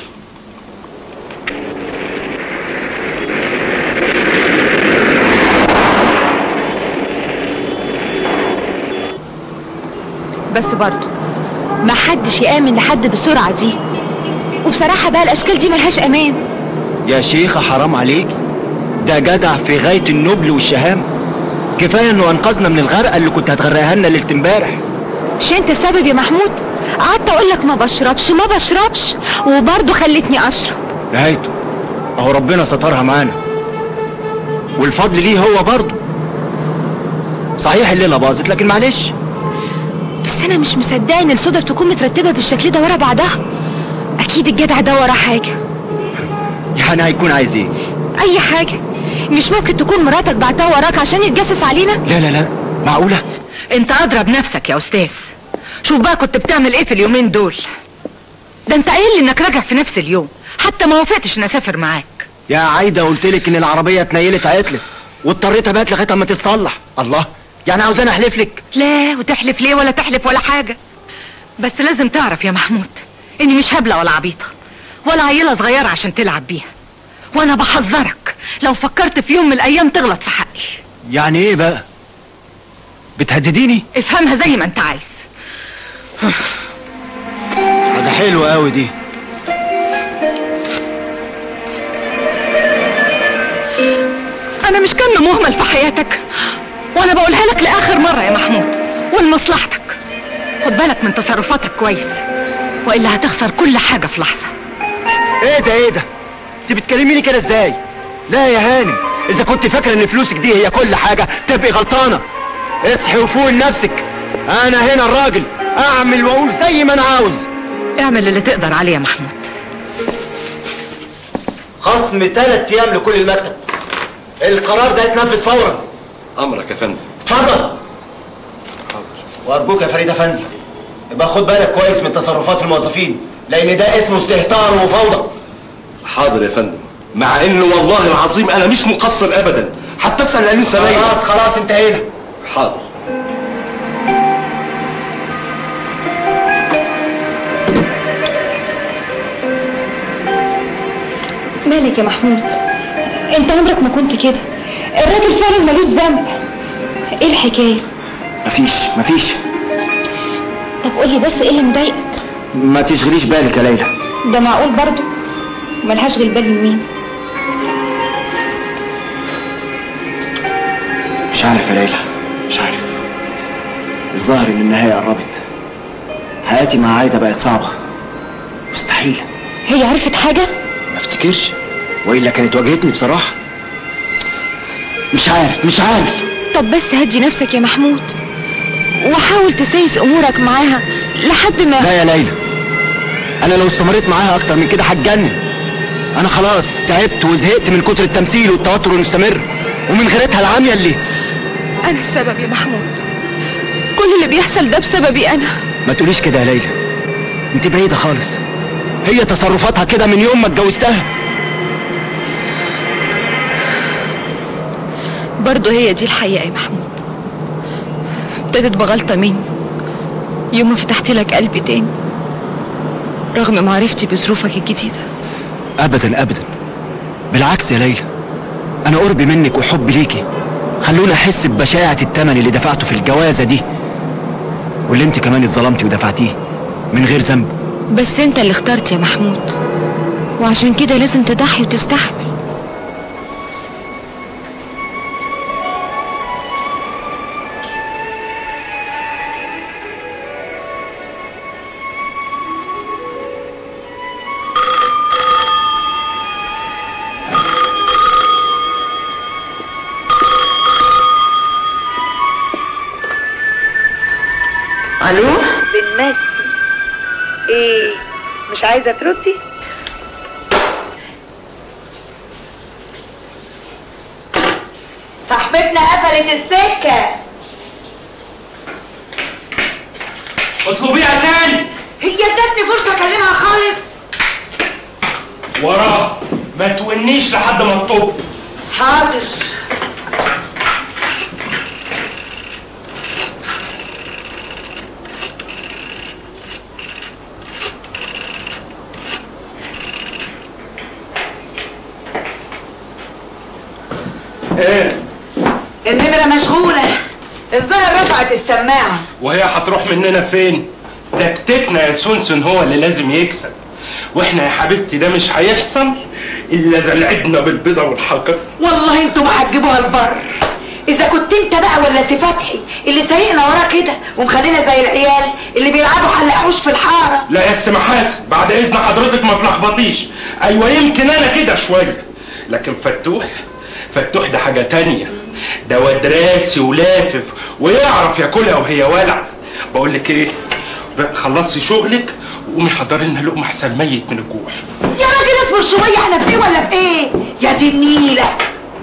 بس برضه ما حدش يآمن لحد بالسرعة دي، وبصراحة بقى الأشكال دي ملهاش أمان. يا شيخة حرام عليك، ده جدع في غاية النبل والشهامة. كفاية انه انقذنا من الغرقة اللي كنت هتغرقها لنا ليلة امبارح. مش انت السبب يا محمود؟ قعدت اقول لك ما بشربش ما بشربش وبرضه خلتني اشرب. نهايته اهو ربنا سترها معانا، والفضل ليه هو برضه. صحيح الليلة باظت لكن معلش. بس انا مش مصدقه ان الصدف تكون مترتبه بالشكل ده ورا بعضها. اكيد الجدع ده ورا حاجه. يعني هيكون عايز ايه؟ اي حاجه. مش ممكن تكون مراتك بعتها وراك عشان يتجسس علينا؟ لا لا لا، معقوله؟ انت ادرى بنفسك يا استاذ. شوف بقى كنت بتعمل ايه في اليومين دول. ده انت قايل لي انك راجع في نفس اليوم، حتى ما وافقتش ان اسافر معاك. يا عايده قلت لك ان العربيه اتنيلت عطلت واضطريت ابات لغايه اما تتصلح. الله، يعني عاوزاني احلف لك؟ لا، وتحلف ليه ولا تحلف ولا حاجه. بس لازم تعرف يا محمود اني مش هبله ولا عبيطه ولا عيله صغيره عشان تلعب بيها، وانا بحذرك لو فكرت في يوم من الايام تغلط في حقي. يعني ايه بقى؟ بتهدديني؟ افهمها زي ما انت عايز. حاجه حلوه قوي دي. انا مش كم مهمل في حياتك، وانا بقولها لك لاخر مره يا محمود ولمصلحتك. خد بالك من تصرفاتك كويس، والا هتخسر كل حاجه في لحظه. ايه ده ايه ده؟ انت بتكلميني كده ازاي؟ لا يا هانم، اذا كنت فاكره ان فلوسك دي هي كل حاجه تبقي غلطانه. اصحي وفوق لنفسك. انا هنا الراجل، اعمل واقول زي ما انا عاوز. اعمل اللي تقدر عليه يا محمود. خصم ثلاث ايام لكل المكتب. القرار ده يتنفذ فورا. امرك يا فندم. اتفضل. وارجوك يا فريد افندي يبقى خد بالك كويس من تصرفات الموظفين، لان ده اسمه استهتار وفوضى. حاضر يا فندم، مع انه والله العظيم انا مش مقصر ابدا، حتى اسال الانسه ليلى. خلاص خلاص انتهينا. حاضر. مالك يا محمود؟ انت عمرك ما كنت كده. الراجل فعلا ملوش ذنب. ايه الحكايه؟ مفيش مفيش. طب قولي بس ايه اللي مضايقك؟ ما تشغليش بالك يا ليلى. ده معقول برضه؟ ملهاش غير بالي مين؟ مش عارف يا ليلى، مش عارف. الظاهر ان النهايه قربت. حياتي مع عايده بقت صعبه، مستحيله. هي عرفت حاجه؟ ما افتكرش، والا كانت واجهتني بصراحه. مش عارف مش عارف. طب بس هدي نفسك يا محمود وحاول تسيس امورك معاها لحد ما. لا يا ليلى، انا لو استمريت معاها اكتر من كده هتجنن. انا خلاص تعبت وزهقت من كتر التمثيل والتوتر المستمر ومن غيرتها العاميه اللي. انا السبب يا محمود، كل اللي بيحصل ده بسببي انا. ما تقوليش كده يا ليلى، انت بعيده خالص. هي تصرفاتها كده من يوم ما اتجوزتها. برضه هي دي الحقيقه يا محمود. ابتدت بغلطه مني يوم ما فتحت لك قلبي تاني رغم معرفتي بظروفك الجديده. ابدا ابدا، بالعكس يا ليلى، انا قربي منك وحبي ليكي خلوني احس ببشاعه الثمن اللي دفعته في الجوازه دي، واللي انت كمان اتظلمتي ودفعتيه من غير ذنب. بس انت اللي اخترت يا محمود، وعشان كده لازم تضحي وتستحمل. الو بنمسي. ايه مش عايزه تردي؟ صاحبتنا قفلت السكه. اطلبيها تاني. هي ادتني فرصه اكلمها خالص. وراه ما تونيش لحد ما تطب. حاضر. ايه؟ النمرة مشغولة، الظاهر رفعت السماعة. وهي هتروح مننا فين؟ تكتيكنا يا سونسون هو اللي لازم يكسب، واحنا يا حبيبتي ده مش هيحصل الا اذا لعبنا بالبيضة والحجر. والله انتوا ما هتجيبوها البر. اذا كنت انت بقى ولا سي فتحي اللي سايقنا وراه كده ومخلينا زي العيال اللي بيلعبوا حلقحوش في الحارة. لا يا استاذ محاسن، بعد اذن حضرتك ما تلخبطيش. ايوه يمكن انا كده شويه، لكن فتوح فتوح ده حاجه تانية، ده واد راسي ولافف ويعرف ياكلها وهي ولع. بقول لك ايه، خلصي شغلك وقومي حضري لنا لقمه احسن ميت من الجوع. يا راجل اصبر شويه، احنا في ايه ولا في ايه؟ يا دي النيله.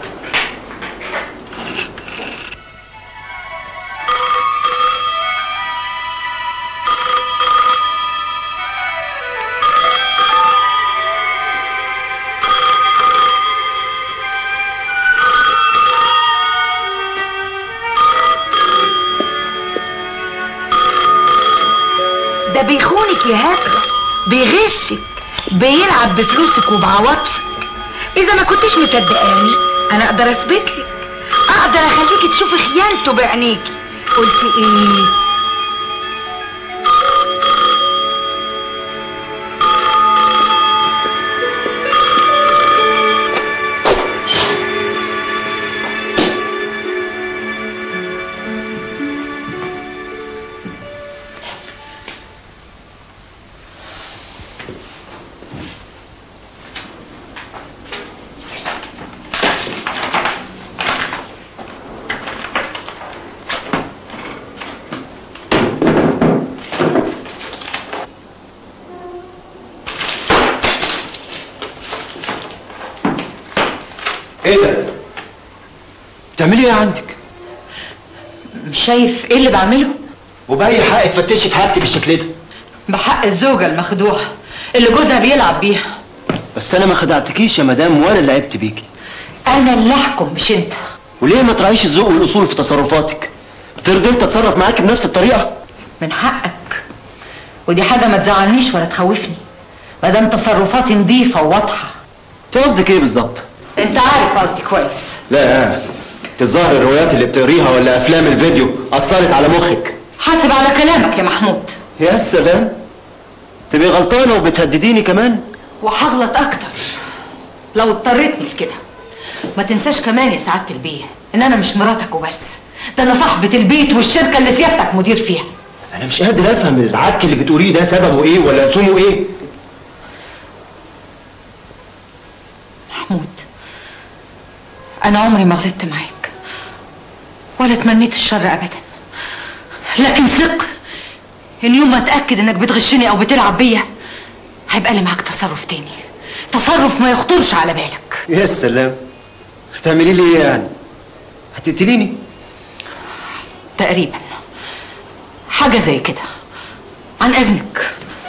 ده بيخونك يا هبله، بيغشك، بيلعب بفلوسك وبعواطفك. اذا ما كنتش مصدقاني انا اقدر اثبت لك، اقدر اخليكي تشوفي خيانته بعينيكي. قلتي ايه؟ ايه ده؟ بتعملي ايه عندك؟ مش شايف ايه اللي بعمله؟ وبأي حق تفتشي في حاجتي بالشكل ده؟ بحق الزوجة المخدوعة اللي جوزها بيلعب بيها. بس انا ما خدعتكيش يا مدام ولا لعبت بيكي. انا اللي احكم مش انت. وليه ما تراعيش الذوق والاصول في تصرفاتك؟ ترضي انت تتصرف معاكي بنفس الطريقه؟ من حقك، ودي حاجة ما تزعلنيش ولا تخوفني ما دام تصرفاتي نظيفة وواضحة. انت قصدك ايه بالظبط؟ انت عارف قصدي كويس. لا الظاهر الروايات اللي بتقريها ولا افلام الفيديو اثرت على مخك. حاسب على كلامك يا محمود. يا سلام، تبقي غلطانه وبتهدديني كمان. وهغلط اكتر لو اضطريتني لكده. ما تنساش كمان يا سعادة البيه ان انا مش مراتك وبس، ده انا صاحبة البيت والشركة اللي سيادتك مدير فيها. انا مش قادر افهم العك اللي بتقوليه ده سببه ايه ولا لزومه ايه؟ محمود، انا عمري ما غلطت معاك ولا تمنيت الشر ابدا، لكن ثق ان يوم ما اتاكد انك بتغشني او بتلعب بيا هيبقى لي معاك تصرف تاني، تصرف ما يخطرش على بالك. يا سلام، هتعملي لي ايه يعني؟ هتقتليني؟ تقريبا حاجه زي كده، عن اذنك.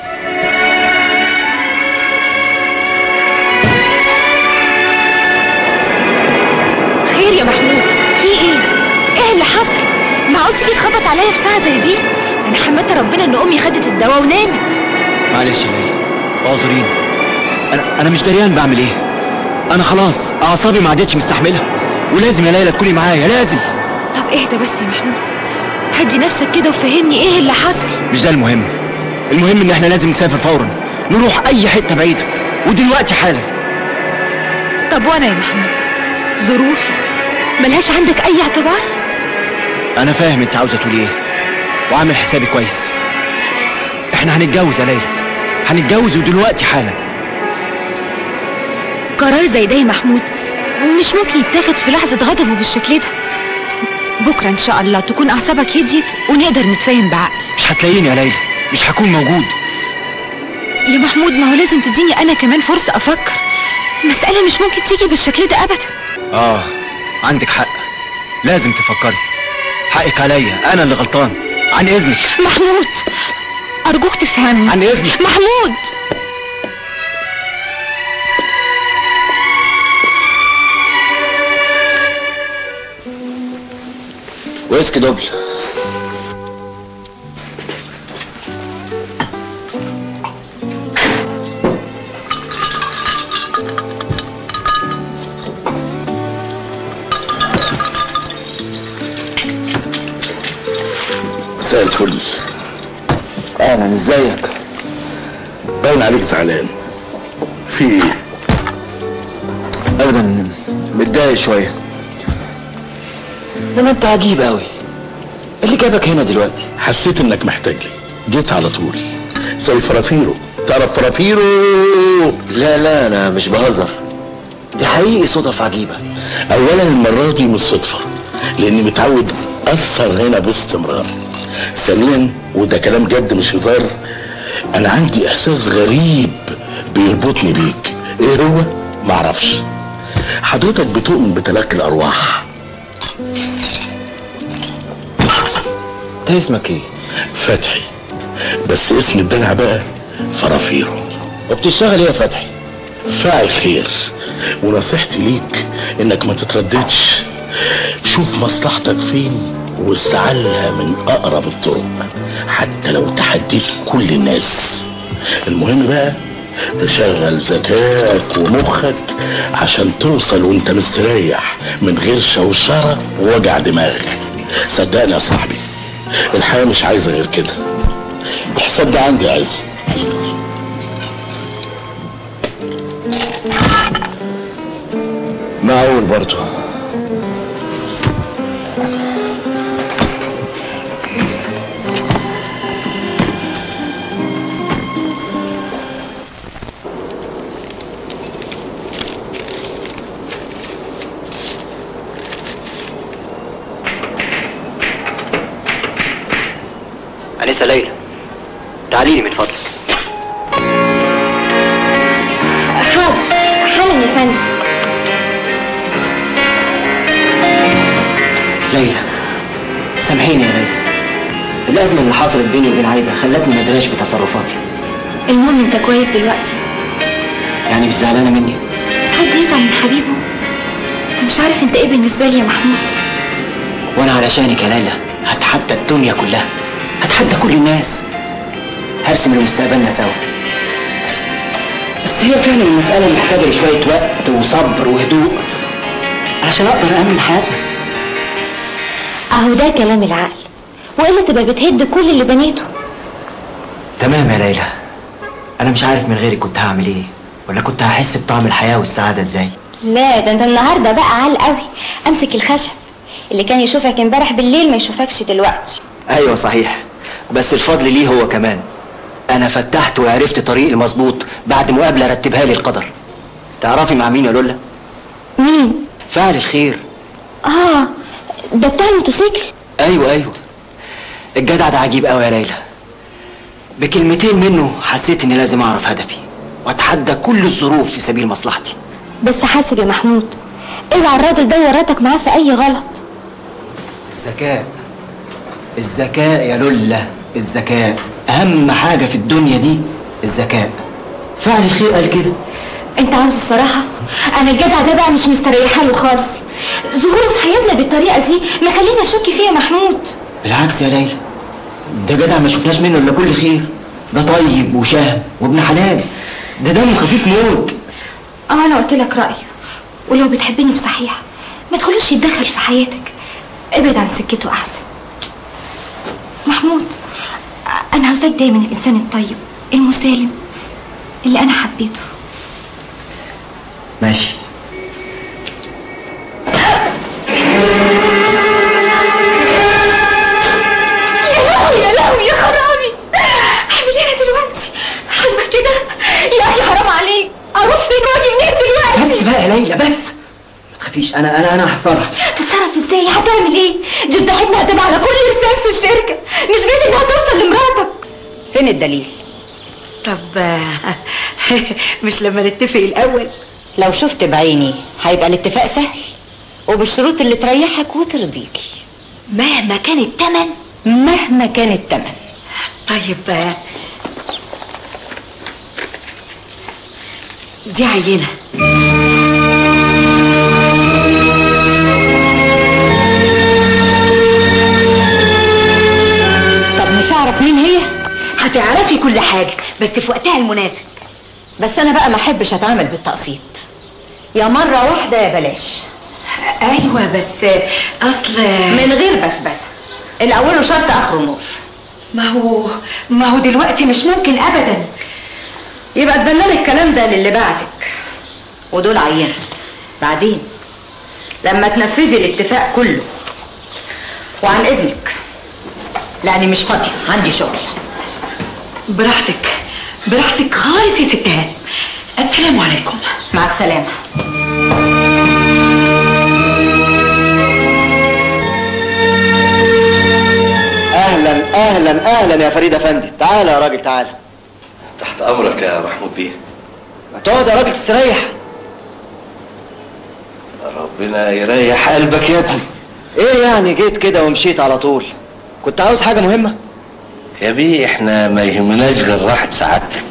خير يا محمود، في ايه؟ ايه اللي حصل؟ معقول تيجي تخبط عليا في ساعه زي دي؟ انا حمدت ربنا ان امي خدت الدواء ونامت. معلش يا ليلى، اعذريني، انا انا مش دريان بعمل ايه. انا خلاص اعصابي ما عادتش مستحملها، ولازم يا ليلى تكوني معايا، لازم. طب اهدى بس يا محمود، هدي نفسك كده وفهمني ايه اللي حصل. مش ده المهم، المهم ان احنا لازم نسافر فورا، نروح اي حته بعيده ودلوقتي حالا. طب وانا يا محمود ظروفي ملهاش عندك اي اعتبار؟ انا فاهم انت عاوزه تقولي ايه وعامل حسابي كويس. احنا هنتجوز يا ليلى، هنتجوز ودلوقتي حالا. قرار زي ده يا محمود مش ممكن يتاخد في لحظه غضب بالشكل ده. بكره ان شاء الله تكون اعصابك هديت ونقدر نتفاهم بعقل. مش هتلاقيني يا ليلى، مش هكون موجود يا محمود. ما هو لازم تديني انا كمان فرصه افكر، مساله مش ممكن تيجي بالشكل ده ابدا. اه عندك حق، لازم تفكري. حقك عليا، انا اللي غلطان. عن اذنك. محمود ارجوك تفهمني. عن اذنك. محمود ويسكي دبل. مساء الفل. اهلا، ازيك؟ باين عليك زعلان. في ايه؟ ابدا، متضايق شويه. انما انت عجيب قوي. ايه اللي جابك هنا دلوقتي؟ حسيت انك محتاج لي، جيت على طول. زي فرافيرو. تعرف فرافيرو؟ لا لا، انا مش بهزر، دي حقيقي صدف عجيبه. اولا المره دي مش صدفه، لاني متعود اثر هنا باستمرار. ثانيا، وده كلام جد مش هزار، انا عندي احساس غريب بيربطني بيك. ايه هو؟ معرفش. حضرتك بتؤمن بتلقي الارواح. انت اسمك ايه؟ فتحي، بس اسم الدلع بقى فرافيرو. وبتشتغل ايه يا فتحي؟ فاعل خير، ونصيحتي ليك انك ما تترددش. شوف مصلحتك فين واسعلها من اقرب الطرق، حتى لو تحديت كل الناس. المهم بقى تشغل ذكائك ومخك عشان توصل وانت مستريح من غير شوشره ووجع دماغ. صدقني يا صاحبي، الحياه مش عايزه غير كده. الحساب ده عندي عايز. معقول برضو. أنسة ليلى، تعالي لي من فضلك. حاضر، حالا يا فندم. ليلى، سامحيني يا ليلى، الأزمة اللي حصلت بيني وبين عايدة خلتني ما ادراش بتصرفاتي. المهم انت كويس دلوقتي؟ يعني مش زعلانة مني؟ حد يزعل من حبيبه؟ انت مش عارف انت ايه بالنسبة لي يا محمود. وأنا علشانك يا ليلى هتحدى الدنيا كلها، هتحدى كل الناس، هرسم لمستقبلنا سوا. بس بس هي فعلا المسألة محتاجة شوية وقت وصبر وهدوء علشان أقدر أأمن حياتنا. اهو ده كلام العقل، والا تبقى بتهد كل اللي بنيته. تمام يا ليلى، أنا مش عارف من غيرك كنت هعمل إيه، ولا كنت هحس بطعم الحياة والسعادة إزاي. لا ده انت النهارده بقى عال قوي. امسك الخشب، اللي كان يشوفك امبارح بالليل ما يشوفكش دلوقتي. أيوة صحيح، بس الفضل ليه هو كمان. أنا فتحت وعرفت طريق المظبوط بعد مقابلة رتبها لي القدر. تعرفي مع مين يا لولا؟ مين؟ فاعل الخير. اه ده بتاع الموتوسيكل. أيوة أيوة، الجدع ده عجيب قوي يا ليلى. بكلمتين منه حسيت إني لازم أعرف هدفي وأتحدى كل الظروف في سبيل مصلحتي. بس حاسب يا محمود، اوعى الراجل ده يورطك معاه في أي غلط. الذكاء، الذكاء يا لولا، الذكاء أهم حاجة في الدنيا دي، الذكاء. فعل الخير قال كده. انت عاوز الصراحة؟ انا الجدع ده بقى مش مستريحة له خالص. ظهوره في حياتنا بالطريقة دي مخلينا اشك فيه يا محمود. بالعكس يا ليلى، ده جدع ما شفناش منه الا كل خير. ده طيب وشهم وابن حلال، ده دمه خفيف موت. اه انا قلت لك رأيي، ولو بتحبني بصحيح ما تخلوش يتدخل في حياتك، ابعد عن سكته احسن. محمود، انا عاوزاك دايما الانسان الطيب المسالم اللي انا حبيته. ماشي. يا لهوي يا لهوي يا خرابي، اعمل ايه انا دلوقتي؟ حلمك كده يا اخي، حرام عليك. اروح فين واجي منين دلوقتي؟ بس بقى يا ليلى بس، ما تخافيش، انا انا انا هتصرف. تتصرف ازاي؟ هتعمل ايه؟ دي فضحتنا هتبقى على كل لسان في الشركه، مش بيت انها توصل لمراتك. فين الدليل؟ طب مش لما نتفق الاول؟ لو شفت بعيني هيبقى الاتفاق سهل. وبالشروط اللي تريحك وترضيكي مهما كان التمن. مهما كان التمن. طيب دي عينة. طب مش هعرف مين هي؟ هتعرفي كل حاجة بس في وقتها المناسب. بس انا بقى ما احبش اتعامل بالتقسيط، يا مرة واحدة يا بلاش. ايوه بس اصل من غير بسبسة، الاول شرط اخره نور. ما هو ما هو دلوقتي مش ممكن ابدا. يبقى اتبنى الكلام ده للي بعدك ودول عينة. بعدين لما تنفذي الاتفاق كله. وعن اذنك لاني مش فاضية، عندي شغل. براحتك براحتك خالص يا ست هانم. السلام عليكم. مع السلامة. اهلا اهلا اهلا يا فريد افندي. تعالى يا راجل تعالى. تحت امرك يا محمود بيه. ما تقعد يا راجل تستريح. ربنا يريح قلبك يا ابني. ايه يعني جيت كده ومشيت على طول؟ كنت عاوز حاجة مهمة؟ يا بيه احنا ما يهمناش غير راحة سعادتك.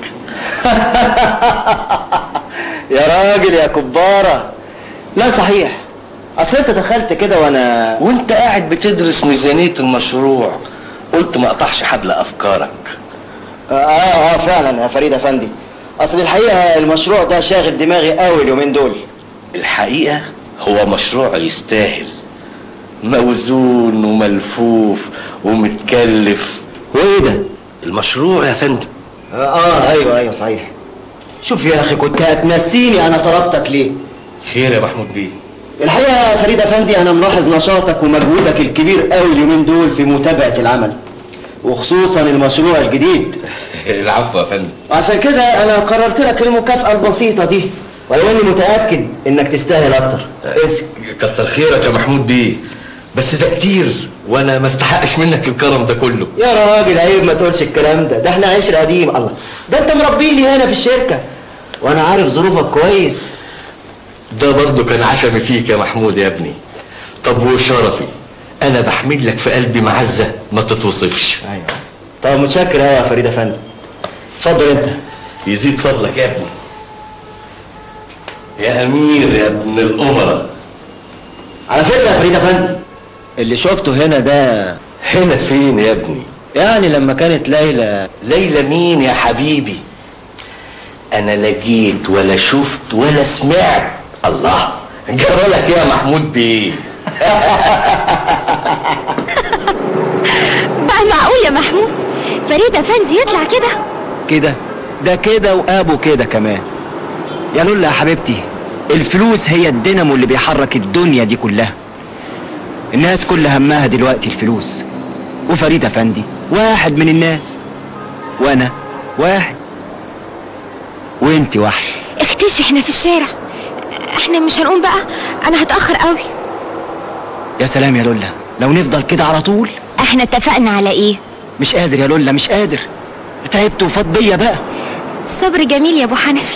يا راجل يا كبارة. لا صحيح، اصل انت دخلت كده وانا وانت قاعد بتدرس ميزانية المشروع قلت ما اقطعش حبل افكارك. اه اه فعلا يا فريد افندي، اصل الحقيقة المشروع ده شاغل دماغي قوي اليومين دول. الحقيقة هو مشروع يستاهل، موزون وملفوف ومتكلف. وايه ده؟ المشروع يا فندم. اه, آه ايوه ايوه صحيح. شوف يا اخي كنت هتنسيني انا طلبتك ليه؟ خير يا محمود بيه. الحقيقة يا فريد افندي انا ملاحظ نشاطك ومجهودك الكبير قوي اليومين دول في متابعة العمل، وخصوصا المشروع الجديد. العفو يا فندم. عشان كده انا قررت لك المكافأة البسيطة دي، ولو اني متأكد انك تستاهل اكتر. امسك. كتر خيرك يا محمود بيه، بس ده كتير وانا ما استحقش منك الكرم ده كله. يا راجل عيب ما تقولش الكلام ده، ده احنا عشرة قديم. الله، ده انت مربيني هنا في الشركة وانا عارف ظروفك كويس. ده برضه كان عشمي فيك يا محمود يا ابني. طب وشرفي، انا بحمل لك في قلبي معزة ما تتوصفش. ايوه. طب متشكر قوي يا فريد افندي. اتفضل انت. يزيد فضلك يا ابني. يا امير يا ابن الامراء. على فكرة يا فريد افندي، اللي شفته هنا ده هنا فين يا ابني؟ يعني لما كانت ليلى. ليلى مين يا حبيبي؟ انا لا جيت ولا شفت ولا سمعت. الله، جرالك يا محمود بيه. بقى معقول يا محمود فريد افندي يطلع كده كده؟ ده كده وابو كده كمان. يا لولا يا حبيبتي، الفلوس هي الدينامو اللي بيحرك الدنيا دي كلها. الناس كل همها دلوقتي الفلوس، وفريد افندي واحد من الناس، وانا واحد، وانتي واحد. اختيش احنا في الشارع، احنا مش هنقوم بقى، انا هتأخر قوي. يا سلام يا لولا، لو نفضل كده على طول. احنا اتفقنا على ايه؟ مش قادر يا لولا، مش قادر، تعبت وفاض بيا بقى. الصبر جميل يا ابو حنفي.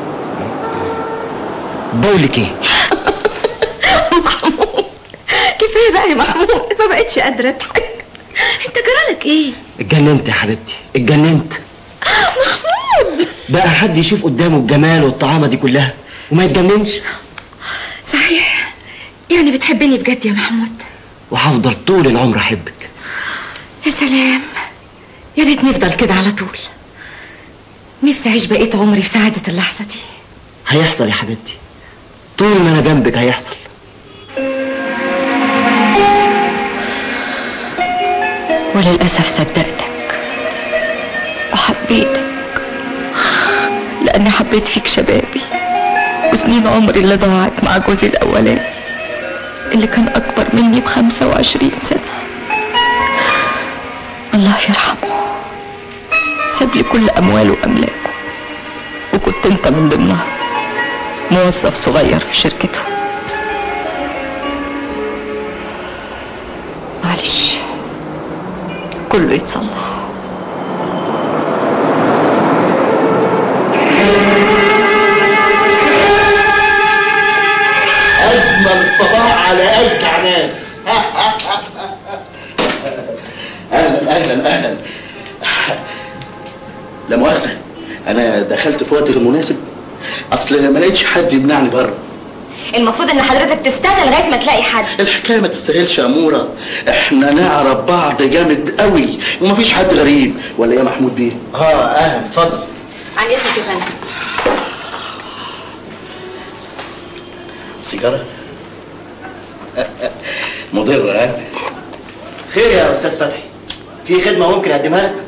بقولك ايه؟ محمود كفايه بقى يا محمود، ما بقتش قادره اضحك. انت جرالك ايه؟ اتجننت يا حبيبتي، اتجننت. محمود بقى حد يشوف قدامه الجمال والطعامه دي كلها وما يتجننش؟ صحيح، يعني بتحبني بجد يا محمود؟ وهفضل طول العمر احبك. يا سلام، يا ريت نفضل كده على طول. نفسي اعيش بقيت عمري في سعاده اللحظه دي. هيحصل يا حبيبتي، طول ما انا جنبك هيحصل. وللأسف صدقتك وحبيتك، لأني حبيت فيك شبابي وسنين عمري اللي ضاعت مع جوزي الأولاني اللي كان أكبر مني بخمسة وعشرين سنة. الله يرحمه، ساب لي كل أمواله وأملاكه، وكنت أنت من ضمنها، موظف صغير في شركته. معلش، كله يتصلح. أجمل الصباح على أجدع ناس. أهلا أهلا أهلا. لا مؤاخذة، أنا دخلت في وقت غير مناسب، أصل ما لقيتش حد يمنعني بره. المفروض إن حضرتك تستنى لغاية ما تلاقي حد. الحكاية ما تستاهلش يا أمورة، إحنا نعرف بعض جامد قوي ومفيش حد غريب، ولا إيه يا محمود بيه؟ اه اهلا اتفضل. عن إذنك يا فندم. سيجارة؟ مضرة ها؟ خير يا استاذ فتحي، في خدمه ممكن اقدمها لك؟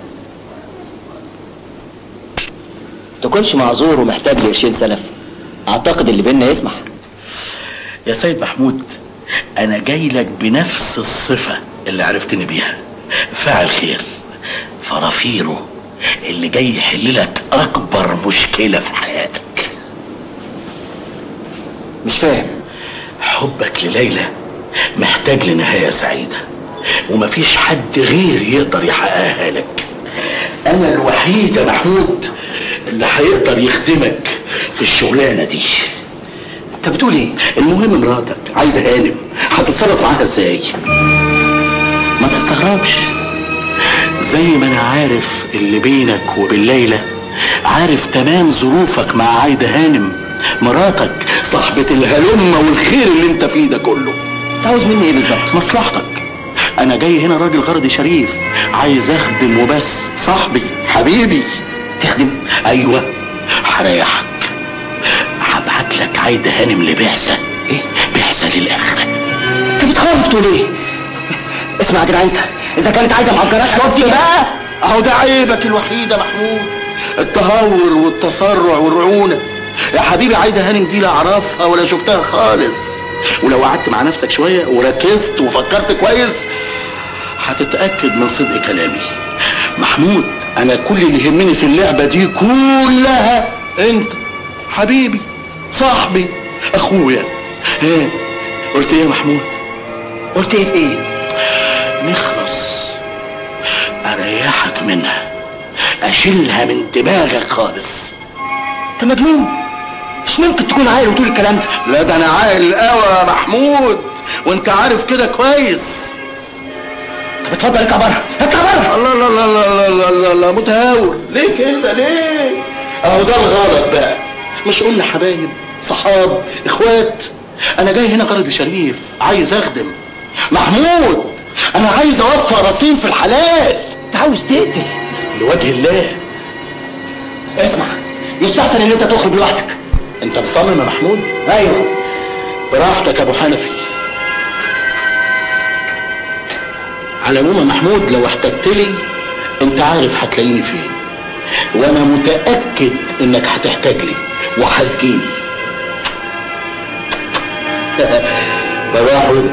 تكونش معذور ومحتاج لقرشين سلف، اعتقد اللي بينا يسمح. يا سيد محمود، انا جاي لك بنفس الصفة اللي عرفتني بيها، فاعل خير، فرافيرو اللي جاي يحل لك اكبر مشكلة في حياتك. مش فاهم. حبك لليلى محتاج لنهاية سعيدة، ومفيش حد غيري يقدر يحققها لك. انا الوحيد يا محمود اللي هيقدر يخدمك في الشغلانة دي. انت بتقول ايه؟ المهم مراتك عايدة هانم هتتصرف معاها ازاي؟ ما تستغربش، زي ما انا عارف اللي بينك وبين ليلى، عارف تمام ظروفك مع عايدة هانم مراتك صاحبة الهلمة والخير اللي انت فيه ده كله. انت عاوز مني ايه بالظبط؟ مصلحتك. انا جاي هنا راجل غرضي شريف، عايز اخدم وبس، صاحبي حبيبي. تخدم؟ ايوه، هريحك. هبعت لك عايدة هانم لبعثة. ايه؟ بعثة للاخرة. انت بتخاف تقول ايه؟ اسمع يا جدع، انت اذا كانت عايدة معجرات شفت بقى؟ اهو ده عيبك الوحيد يا محمود، التهور والتسرع والرعونة. يا حبيبي عايدة هانم دي لا اعرفها ولا شفتها خالص، ولو قعدت مع نفسك شوية وركزت وفكرت كويس هتتأكد من صدق كلامي. محمود، انا كل اللي يهمني في اللعبة دي كلها انت، حبيبي، صاحبي، اخويا. ايه قلت ايه يا محمود؟ قلت ايه في ايه؟ نخلص، اريحك منها، اشيلها من دماغك خالص. انت مجنون، مش ممكن تكون عاقل وتقول الكلام ده. لا ده انا عاقل قوي يا محمود، وانت عارف كده كويس. طب اتفضل اطلع بره، اطلع بره. الله الله الله الله الله الله الله، متهور ليه كده ليه؟ اهو ده الغلط بقى. مش قلنا حبايب، صحاب، اخوات؟ انا جاي هنا غرض شريف، عايز اخدم. محمود، انا عايز اوفر رصيد في الحلال. انت عاوز تقتل لوجه الله. اسمع، يستحسن ان انت تخرج لوحدك. انت مصمم يا محمود؟ ايوه. براحتك يا ابو حنفي. على العموم يا محمود، لو احتجت لي انت عارف هتلاقيني فين، وانا متاكد انك هتحتاج لي وهتجيني. بابا يا حوده،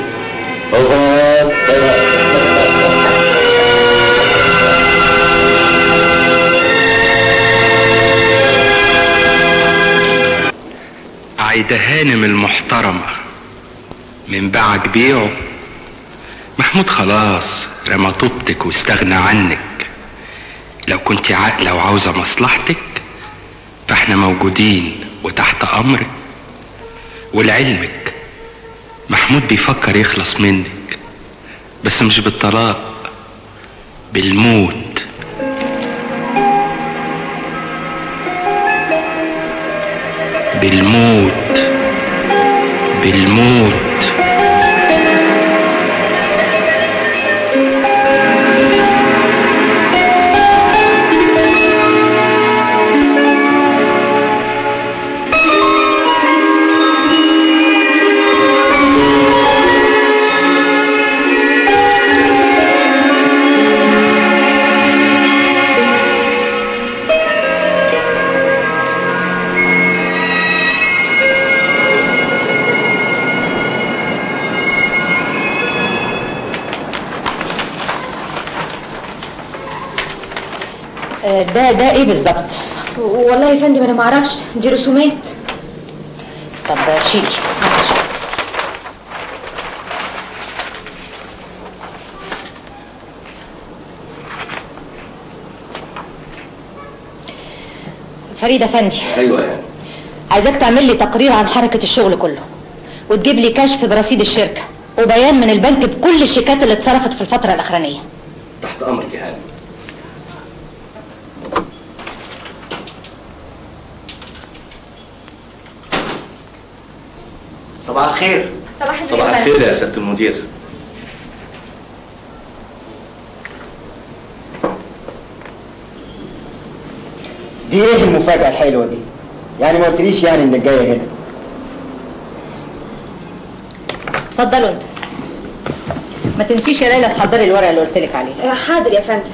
عايدة هانم المحترمة من بعد بيعه محمود خلاص رمى طوبتك واستغنى عنك. لو كنت عاقلة وعاوزة مصلحتك فاحنا موجودين وتحت امرك. ولعلمك محمود بيفكر يخلص منك، بس مش بالطلاق، بالموت. بالموت بالموت ده ده ايه بالظبط؟ والله يا فندم انا ما اعرفش، دي رسومات. طب شيلي. فريد افندي. ايوه يعني. عايزاك تعمل لي تقرير عن حركة الشغل كله، وتجيب لي كشف برصيد الشركه وبيان من البنك بكل الشيكات اللي اتصرفت في الفتره الاخرانيه. تحت امرك يا هاني. صباح الخير. صباح الخير. صباح الخير يا سياده المدير. دي ايه المفاجأة الحلوة دي؟ يعني ما قلتليش يعني انك جاية هنا. اتفضلوا انتوا. ما تنسيش يا ليلى تحضري الورقه اللي قلت لك عليه. حاضر يا فندم.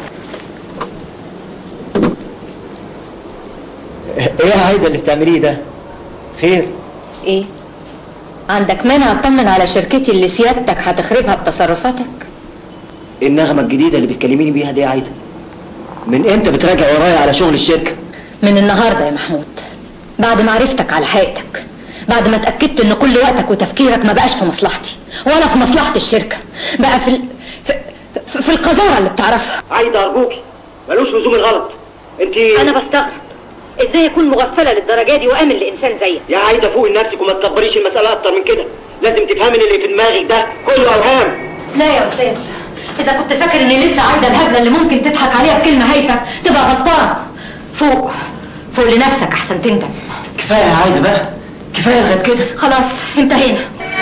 ايه يا عايدة اللي بتعمليه ده؟ خير؟ ايه؟ عندك مانع اطمن على شركتي اللي سيادتك هتخربها بتصرفاتك؟ ايه النغمة الجديدة اللي بتكلميني بيها دي يا عايدة؟ من امتى بتراجع ورايا على شغل الشركة؟ من النهارده يا محمود، بعد ما عرفتك على حقيقتك، بعد ما اتاكدت ان كل وقتك وتفكيرك ما بقاش في مصلحتي ولا في مصلحه الشركه، بقى في ال... في, في, في القذاره اللي بتعرفها. عايده ارجوكي ملوش لزوم الغلط. انت انا بستغرب ازاي اكون مغفله للدرجه دي وامن لانسان زيك. يا عايده فوقي لنفسك وما تكبريش المساله اكتر من كده. لازم تفهمي ان اللي في دماغك ده كله اوهام. لا يا استاذ، اذا كنت فاكر اني لسه عايده الهبله اللي ممكن تضحك عليها بكلمه هايفه تبقى غلطان. فوق فوق لنفسك احسن تندم. كفايه يا عايده بقى، كفايه لغايه كده. خلاص انتهينا.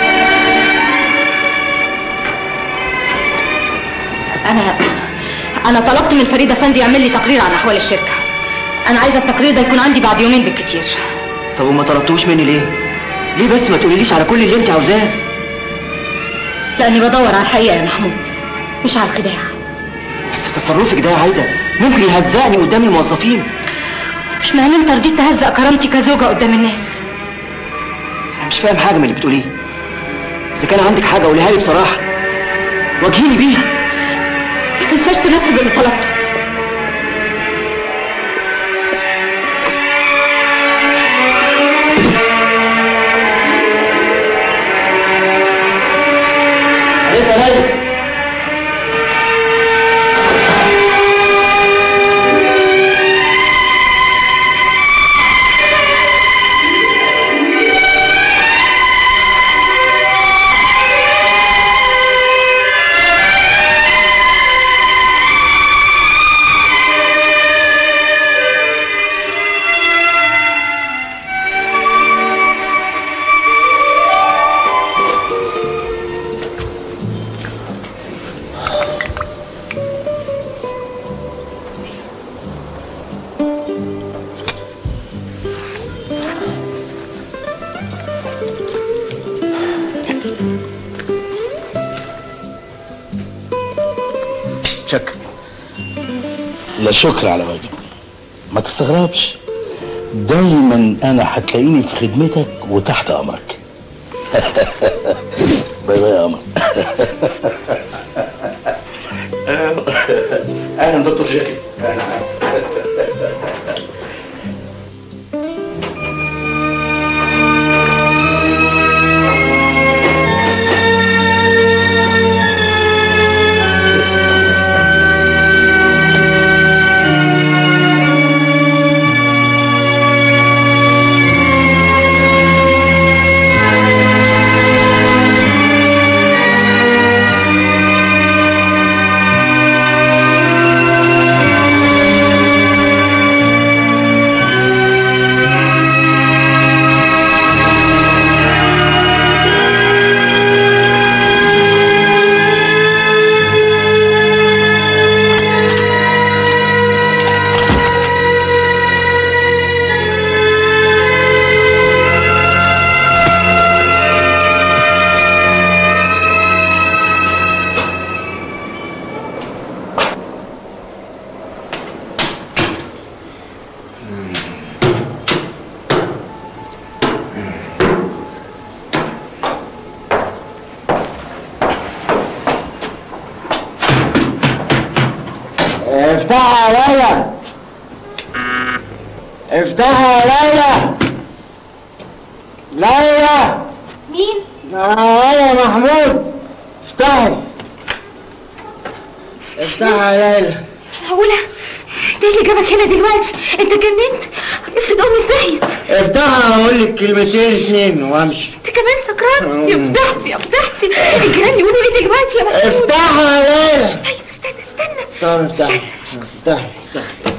انا انا طلبت من فريد افندي يعمل لي تقرير عن احوال الشركه. انا عايزه التقرير ده يكون عندي بعد يومين بالكتير. طب وما طلبتوش مني ليه؟ ليه بس ما تقوليليش على كل اللي انت عاوزاه؟ لاني بدور على الحقيقه يا محمود، مش على الخداع. بس تصرفك ده يا عايده ممكن يهزقني قدام الموظفين. مش معنى انت رضيت تهزق كرامتي كزوجه قدام الناس. انا مش فاهم حاجه من اللي بتقوليه. اذا كان عندك حاجه قوليها لي بصراحه واجهيني بيها. ما تنساش تنفذ اللي طلبته. لسه ليلى. شكر. لا شكر على واجب، ما تستغربش، دايما انا هتلاقيني في خدمتك وتحت امرك. باي باي يا قمر. اهلا دكتور جاكي. افتحها يا ليلى، افتحها يا ليلى. ليلى. مين؟ انا يا محمود. افتحي افتحها يا ليلى. معقولة؟ ده اللي جابك هنا دلوقتي؟ انت جننت؟ افرض امي صحيت. افتحها اقول لك كلمتين اتنين وامشي. انت كمان سكران؟ يا فضحتي يا فضحتي، الجيران يقولوا ايه دلوقتي يا محمود؟ افتحها يا ليلى. طيب استنى استنى طب افتحي افتحي افتحي.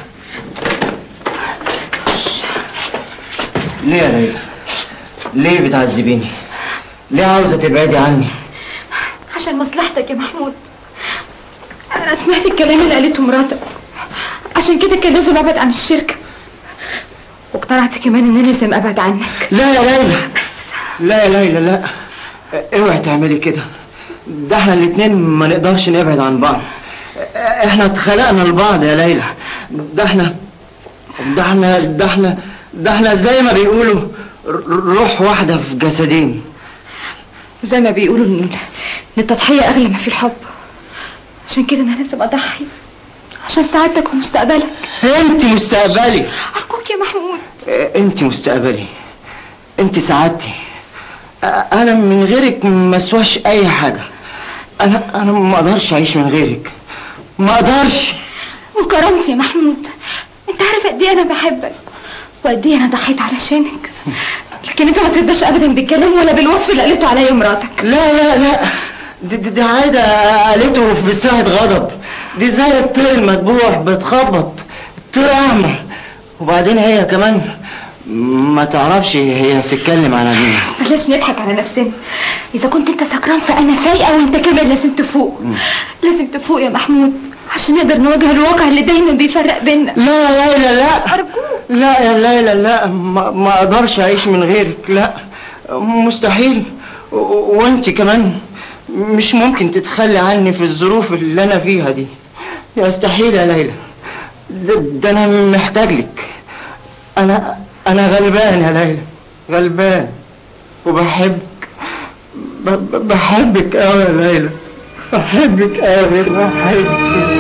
ليه يا ليلى؟ ليه بتعذبيني؟ ليه عاوزة تبعدي عني؟ عشان مصلحتك يا محمود. انا سمعت الكلام اللي قالته مراتك، عشان كده كان لازم ابعد عن الشركه، واقتنعت كمان ان انا لازم ابعد عنك. لا يا ليلى بس. لا يا ليلى لا، اوعي تعملي كده. ده احنا الاتنين ما نقدرش نبعد عن بعض. احنا اتخلقنا لبعض يا ليلى. ده احنا ده احنا ده احنا ده احنا زي ما بيقولوا روح واحده في جسدين. وزي ما بيقولوا ان التضحيه اغلى ما في الحب، عشان كده انا لازم اضحي عشان سعادتك ومستقبلك. انت مستقبلي. ارجوك يا محمود. انت مستقبلي، انت سعادتي. انا من غيرك ما اسواش اي حاجه. انا انا ما اقدرش اعيش من غيرك، ما اقدرش. وكرامتي يا محمود، انت عارف قد ايه انا بحبك وقد ايه انا ضحيت علشانك، لكن انت ما ترضاش ابدا بالكلام ولا بالوصف اللي قالته عليا مراتك. لا لا لا، دي, دي, دي عاده قالته في ساعه غضب. دي زي الطير المذبوح بتخبط، الطير احمر. وبعدين هي كمان ما تعرفش هي بتتكلم على مين. بلاش نضحك على نفسنا. اذا كنت انت سكران فانا فايقه، وانت كمان لازم تفوق. م. لازم تفوق يا محمود عشان نقدر نواجه الواقع اللي دايما بيفرق بينا. لا يا ليلى لا ارجوك. لا يا ليلى لا، ما, ما اقدرش اعيش من غيرك، لا مستحيل. وانت كمان مش ممكن تتخلي عني في الظروف اللي انا فيها دي. يستحيل يا ليلى. ده, ده انا محتاج لك. انا انا غلبان يا ليلى، غلبان وبحبك. بحبك قوي يا ليلى، بحبك قوي، بحبك.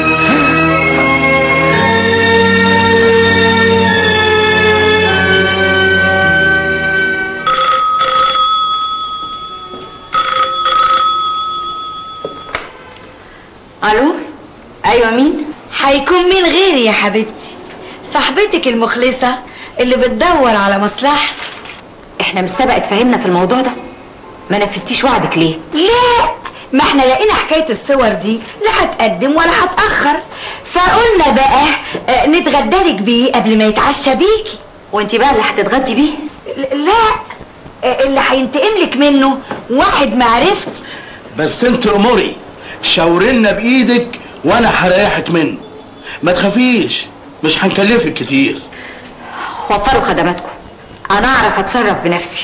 الو، ايوه مين؟ هيكون مين غيري يا حبيبتي؟ صاحبتك المخلصه اللي بتدور على مصلحتك. احنا مش سبق اتفاهمنا في الموضوع ده؟ ما نفذتيش وعدك ليه؟ لا، ما احنا لقينا حكايه الصور دي لا هتقدم ولا هتاخر، فقلنا بقى نتغدى لك بيه قبل ما يتعشى بيكي. وانت بقى اللي هتتغدي بيه؟ لا، اللي هينتقم لك منه واحد معرفتي. بس انت اموري شاورنا بايدك وانا هريحك منه، ما تخافيش، مش هنكلفك كتير. وفروا خدماتكم، انا اعرف اتصرف بنفسي.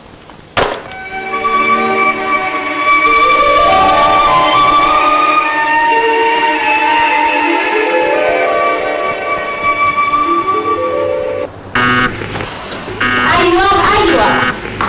ايوه ايوه.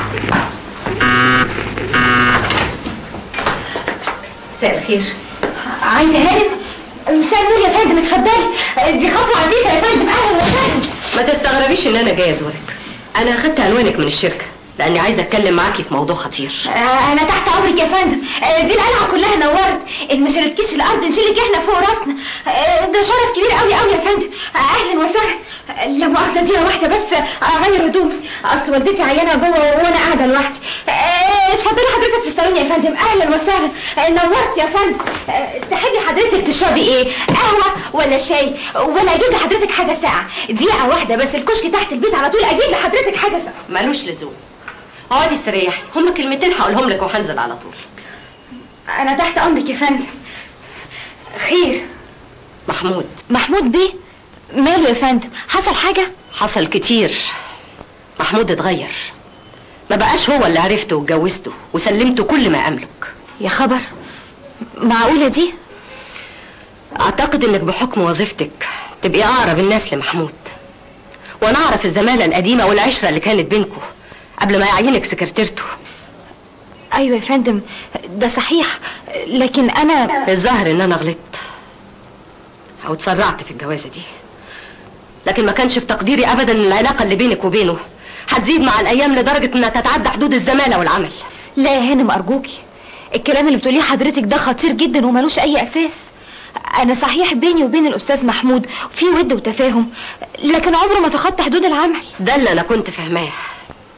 مساء الخير. عين هانم. مساء النور يا فندم، اتفضلي، دي خطوه عزيزه يا فندم. اهلا وسهلا. ما تستغربيش ان انا جايه ازورك. انا اخدت عنوانك من الشركه لاني عايزه اتكلم معاكي في موضوع خطير. آه انا تحت امرك يا فندم. آه دي القلعه كلها نورت، ان ما شالتكيش الارض نشيلك احنا فوق راسنا. آه ده شرف كبير قوي قوي يا فندم. آه اهلا وسهلا. آه لا مؤاخذه دقيقه واحده بس اغير هدومي، اصل والدتي عيانه جوه وانا قاعده لوحدي. آه اتفضلي حضرتك في الصالون يا فندم. اهلا وسهلا. آه نورت يا فندم. آه تحبي حضرتك تشربي ايه؟ قهوه ولا شاي؟ ولا اجيب لحضرتك حاجه ساقعه؟ دقيقه واحده بس، الكشك تحت البيت على طول، اجيب لحضرتك حاجه ساقعه. ملوش لزوم، اقعدي استريحي، هما كلمتين هقولهم لك وهنزل على طول. انا تحت امرك يا فندم. خير؟ محمود. محمود بيه؟ ماله يا فندم؟ حصل حاجه؟ حصل كتير. محمود اتغير، ما بقاش هو اللي عرفته واتجوزته وسلمته كل ما املك. يا خبر، معقوله دي؟ اعتقد انك بحكم وظيفتك تبقي اقرب الناس لمحمود، وانا اعرف الزماله القديمه والعشره اللي كانت بينكم قبل ما يعينك سكرتيرته. ايوه يا فندم، ده صحيح، لكن انا الظاهر ان انا غلطت او اتسرعت في الجوازه دي، لكن ما كانش في تقديري ابدا ان العلاقه اللي بينك وبينه هتزيد مع الايام لدرجه انها تتعدى حدود الزماله والعمل. لا يا هانم ارجوكي، الكلام اللي بتقوليه حضرتك ده خطير جدا وملوش اي اساس. انا صحيح بيني وبين الاستاذ محمود في ود وتفاهم، لكن عمره ما تخطى حدود العمل. ده اللي انا كنت فاهماه،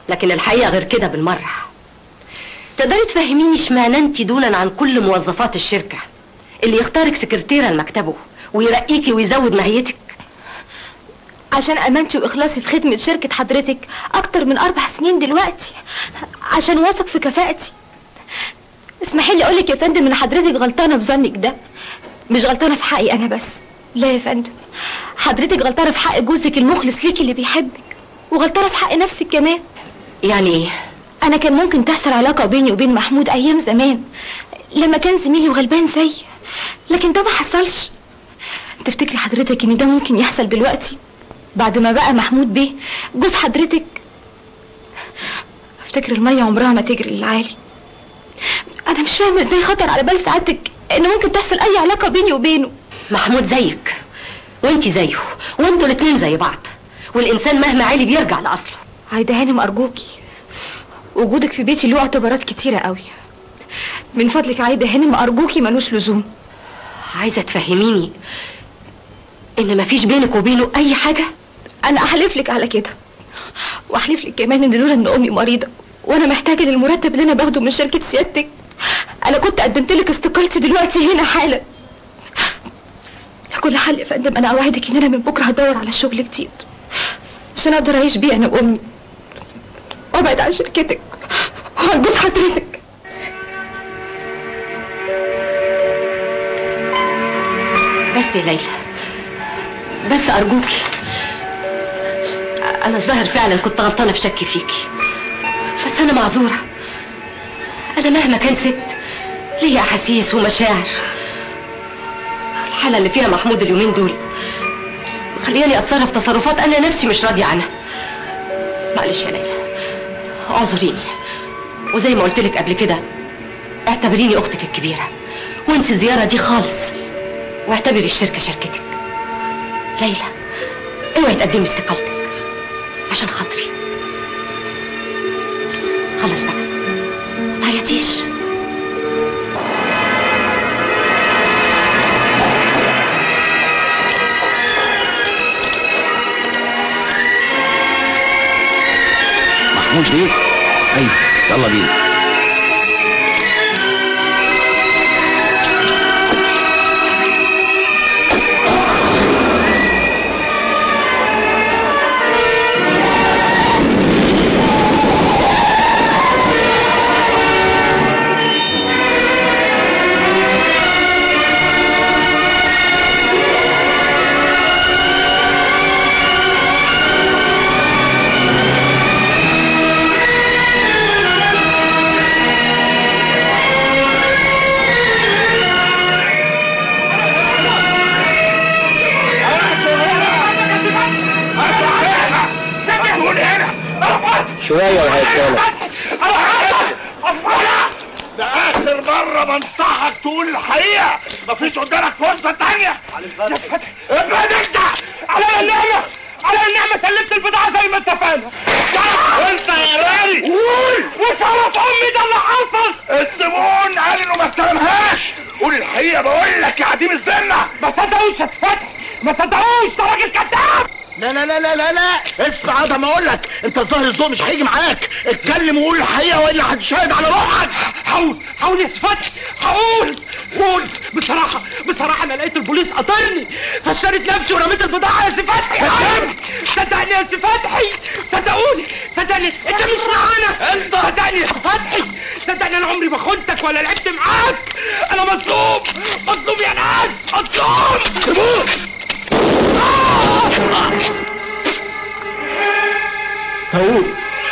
لكن الحقيقه غير كده بالمره. تقدري تفهميني اشمعنى انت دونا عن كل موظفات الشركه اللي يختارك سكرتيره لمكتبه ويرقيكي ويزود ماهيتك؟ عشان امانتي واخلاصي في خدمه شركه حضرتك اكتر من اربع سنين دلوقتي، عشان واثق في كفاءتي. اسمحي لي اقولك يا فندم ان حضرتك غلطانه بظنك ده، مش غلطانه في حقي انا بس، لا يا فندم، حضرتك غلطانه في حق جوزك المخلص ليكي اللي بيحبك، وغلطانه في حق نفسك كمان. يعني ايه؟ انا كان ممكن تحصل علاقه بيني وبين محمود ايام زمان لما كان زميلي وغلبان زيي، لكن ده ما حصلش. تفتكري حضرتك ان ده ممكن يحصل دلوقتي بعد ما بقى محمود بيه جوز حضرتك؟ افتكر الميه عمرها ما تجري للعالي. انا مش فاهمه ازاي خطر على بال سعادتك ان ممكن تحصل اي علاقه بيني وبينه. محمود زيك وانتي زيه، وانتوا الاتنين زي بعض، والانسان مهما عالي بيرجع لاصله. عايده هانم ارجوكي، وجودك في بيتي له اعتبارات كتيره قوي، من فضلك عايده هانم ارجوكي ملوش لزوم. عايزه تفهميني ان مفيش بينك وبينه اي حاجه؟ انا احلف لك على كده، واحلف لك كمان ان لولا ان امي مريضه وانا محتاجه للمرتب اللي انا باخده من شركه سيادتك انا كنت قدمت لك استقالتي دلوقتي هنا حالا. لكل حال يا فندم انا اوعدك ان انا من بكره هدور على شغل جديد عشان اقدر اعيش بيه انا وامي، وابعد عن شركتك وعن جوز حضرتك. بس يا ليلى، بس ارجوكي، انا الظاهر فعلا كنت غلطانه في شكي فيكي، بس انا معذوره. انا مهما كان ست ليا احاسيس ومشاعر. الحاله اللي فيها محمود اليومين دول خلياني اتصرف تصرفات انا نفسي مش راضيه عنها. معلش يا ليلى، اعذريني، وزي ما قلت لك قبل كده اعتبريني اختك الكبيره، وانسي الزياره دي خالص، واعتبري الشركه شركتك. ليلى اوعي تقدمي استقالتك عشان خاطري. خلاص بقى ما تعيطيش. محمود بيه؟ ايوه يلا بينا. شوية وهيتكلم. ده آخر مرة بنصحك تقول الحقيقة، مفيش قدامك فرصة تانية. يا فتحي ابعد انت، عليا النعمة، عليا النعمة سلمت البضاعة زي ما اتفقنا. وانت يا راري قول، وشرف أمي ده اللي حصل. الزبون قال إنه ما استلمهاش. قول الحقيقة بقول لك يا عديم الذمة. ما تصدقوش يا فتحي، ما تصدقوش، ده راجل كذاب. لا لا لا لا لا لا اسمع ده ما اقول لك، انت الظاهر الذوق مش هيجي معاك، اتكلم وقول الحقيقه والا هتشهد على روحك. حاول حاول يا فتحي، حاول قول. بصراحه بصراحه انا لقيت البوليس قطرني، فشرت نفسي ورميت البضاعه يا سي فتحي. صدقني يا سي فتحي، صدقوني صدقني انت مش معانا. انت صدقني يا سي فتحي، صدقني انا عمري ما خنتك ولا لعبت معاك. انا مظلوم مظلوم يا ناس، مظلوم. سيبوه. طاووق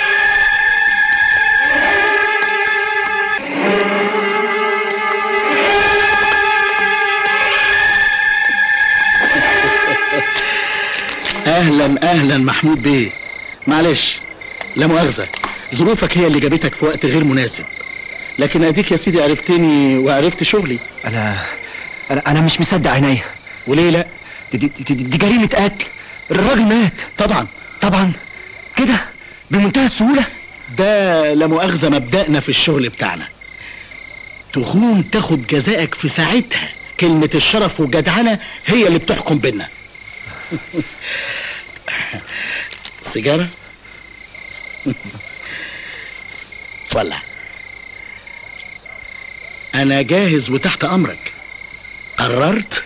اهلا اهلا محمود بيه، معلش لا مؤاخذه، ظروفك هي اللي جابتك في وقت غير مناسب، لكن اديك يا سيدي عرفتني وعرفت شغلي. انا انا انا مش مصدق عينيا. وليه لا؟ دي, دي, دي, دي جريمه قتل، الراجل مات. طبعا طبعا كده بمنتهى السهوله. ده لا مؤاخذه مبدأنا في الشغل بتاعنا، تخون تاخد جزائك في ساعتها، كلمه الشرف والجدعنه هي اللي بتحكم بينا. سيجاره؟ ولع. انا جاهز وتحت امرك. قررت؟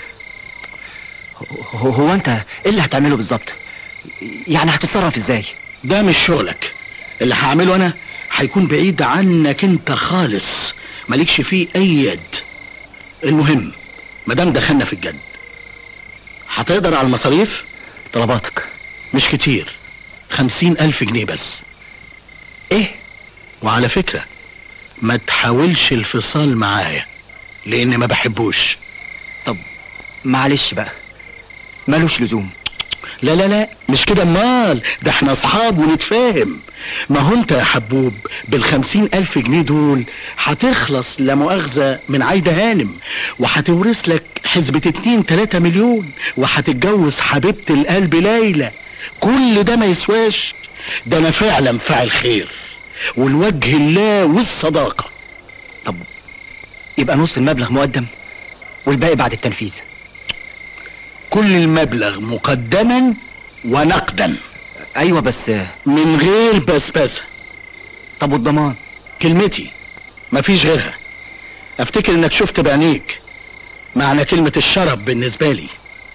هو انت ايه اللي هتعمله بالظبط؟ يعني هتتصرف ازاي؟ ده مش شغلك. اللي هعمله انا هيكون بعيد عنك انت خالص، مالكش فيه اي يد. المهم مادام دخلنا في الجد، هتقدر على المصاريف؟ طلباتك مش كتير، خمسين الف جنيه بس. ايه؟ وعلى فكرة ما تحاولش الفصال معايا لان ما بحبوش. طب معلش بقى، مالوش لزوم. لا لا لا مش كده، امال ده احنا اصحاب ونتفاهم. ما هو انت يا حبوب بالخمسين الف جنيه دول هتخلص لا مؤاخذة من عايدة هانم، وهتورث لك حسبة اتنين تلاتة مليون، وهتتجوز حبيبة القلب ليلى. كل ده ما يسواش. ده انا فعلا فاعل خير والوجه الله والصداقة. طب يبقى نص المبلغ مقدم والباقي بعد التنفيذ. كل المبلغ مقدما ونقدا. ايوه بس من غير بسبسه. طب والضمان؟ كلمتي مفيش غيرها. افتكر انك شفت بعينيك معنى كلمة الشرف بالنسبة لي.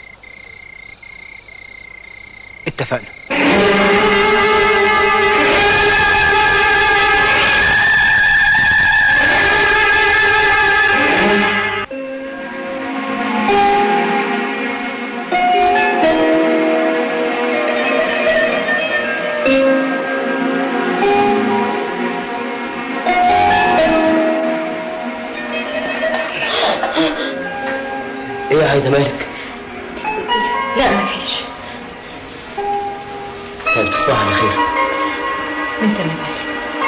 اتفقنا. ايه يا عايدة مالك؟ لا مفيش. طيب تصبح على خير. وانت من اهلك.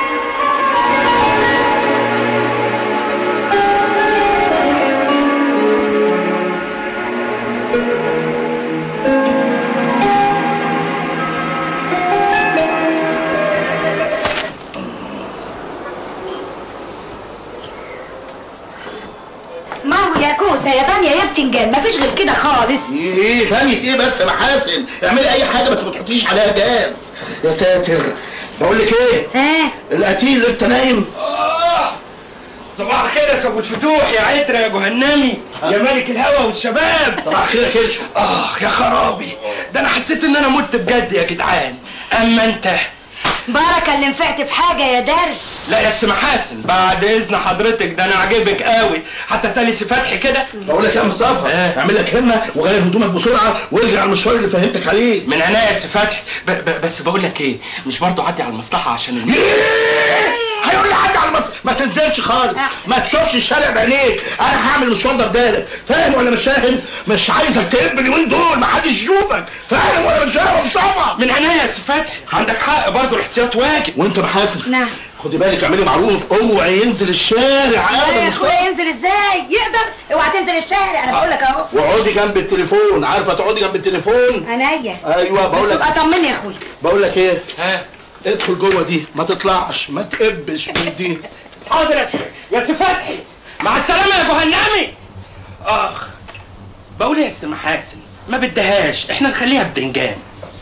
ماهو يا كوسه يا باميه يا بتنجان، مفيش غير كده خالص. ايه بامية ايه بس يا محاسن؟ اعملي اي حاجة بس ما تحطيش عليها جاز. يا ساتر. بقول لك ايه؟ ها؟ القتيل لسه نايم؟ آه. صباح الخير يا ابو الفتوح، يا عترة يا جهنمي، يا ملك الهوى والشباب. صباح الخير يا كرشو. اه يا خرابي، ده انا حسيت ان انا مت بجد يا جدعان. اما انت بركه اللي نفعت في حاجه يا درش. لا يا ست محاسن بعد اذن حضرتك، ده انا عاجبك قوي، حتى سالسي فتحي كده. بقول لك يا مصطفى آه. اعمل لك همه وغير هدومك بسرعه واجري على المشوار اللي فهمتك عليه. من عينيا يا ست فتحي. ب ب بس بقول لك ايه، مش برضه عدي على المصلحه عشان الم... هيقول لي عدي على المصلحه؟ ما تنزلش خالص، ما تشوفش الشارع بعينيك. انا هعمل المشوار ده بدالك، فاهم ولا مش فاهم؟ مش عايزك تقب اليومين دول ما حدش يشوفك، فاهم ولا مش فاهم يا مصطفى؟ من عينيا يا ست فتحي، عندك حق برضه، الاحتياط واجب. وانت محاسن نعم. خدي بالك، اعملي معروف، اوعي ينزل الشارع ابدا. يا اخويا ينزل ازاي؟ يقدر؟ اوعى تنزل الشارع، انا بقول لك اهو. واقعدي جنب التليفون، عارفه تقعدي جنب التليفون؟ عينيا. ايوه بقول لك. بس ابقى طمني يا اخويا. بقول لك ايه؟ ها؟ ادخل جوه دي، ما تطلعش، ما تقبش من دي. حاضر يا سي يا سي فتحي، مع السلامه يا جهنمي. اخ بقول يا ست محاسن ما بدهاش، احنا نخليها بدنجان.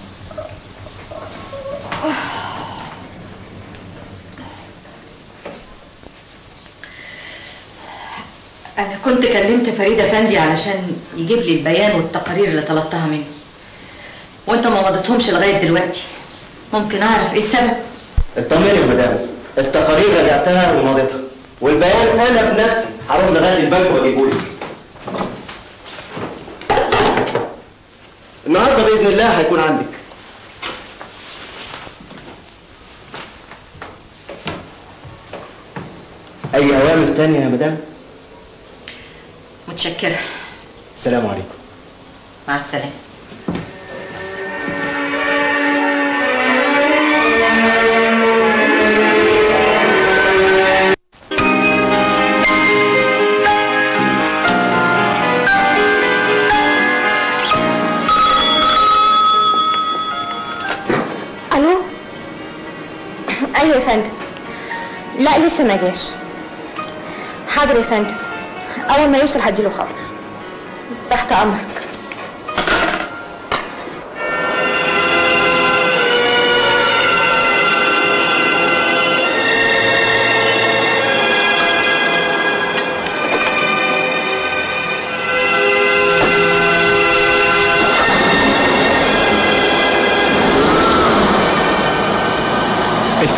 أنا كنت كلمت فريد أفندي علشان يجيب لي البيان والتقارير اللي طلبتها منه، وأنت ما مضيتهمش لغاية دلوقتي. ممكن أعرف إيه السبب؟ اطمني يا مدام، التقارير رجعتها ومضيتها، والبيان أنا بنفسي هروح لغاية البنك وأجيبهولك. النهارده بإذن الله هيكون عندك. أي أوامر تانية يا مدام؟ متشكرة. السلام عليكم. مع السلامة. الو. ايوه يا فندم. لا لسه ما جاش. حاضر يا فندم، اول ما يوصل هديله خبر. تحت امرك.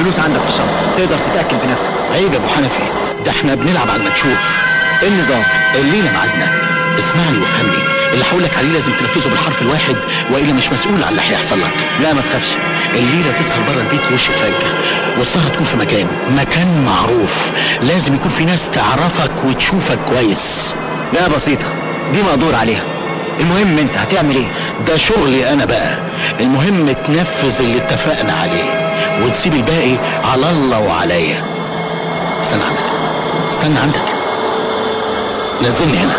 الفلوس عندك في الشنطه، تقدر تتاكد بنفسك. عيب يا ابو حنفي، ده احنا بنلعب على المكشوف. ايه النظام؟ الليله ميعادنا، اسمعني وافهمني، اللي هقول لك عليه لازم تنفذه بالحرف الواحد، والا مش مسؤول عن اللي هيحصل لك. لا ما تخافش. الليله تسهر بره البيت وش الفجر، والسهره تكون في مكان مكان معروف، لازم يكون في ناس تعرفك وتشوفك كويس. لا بسيطه، دي مقدور عليها. المهم انت هتعمل ايه؟ ده شغلي انا بقى، المهم تنفذ اللي اتفقنا عليه وتسيب الباقي على الله وعليا. استنى عندك، استنى عندك، نزلني هنا.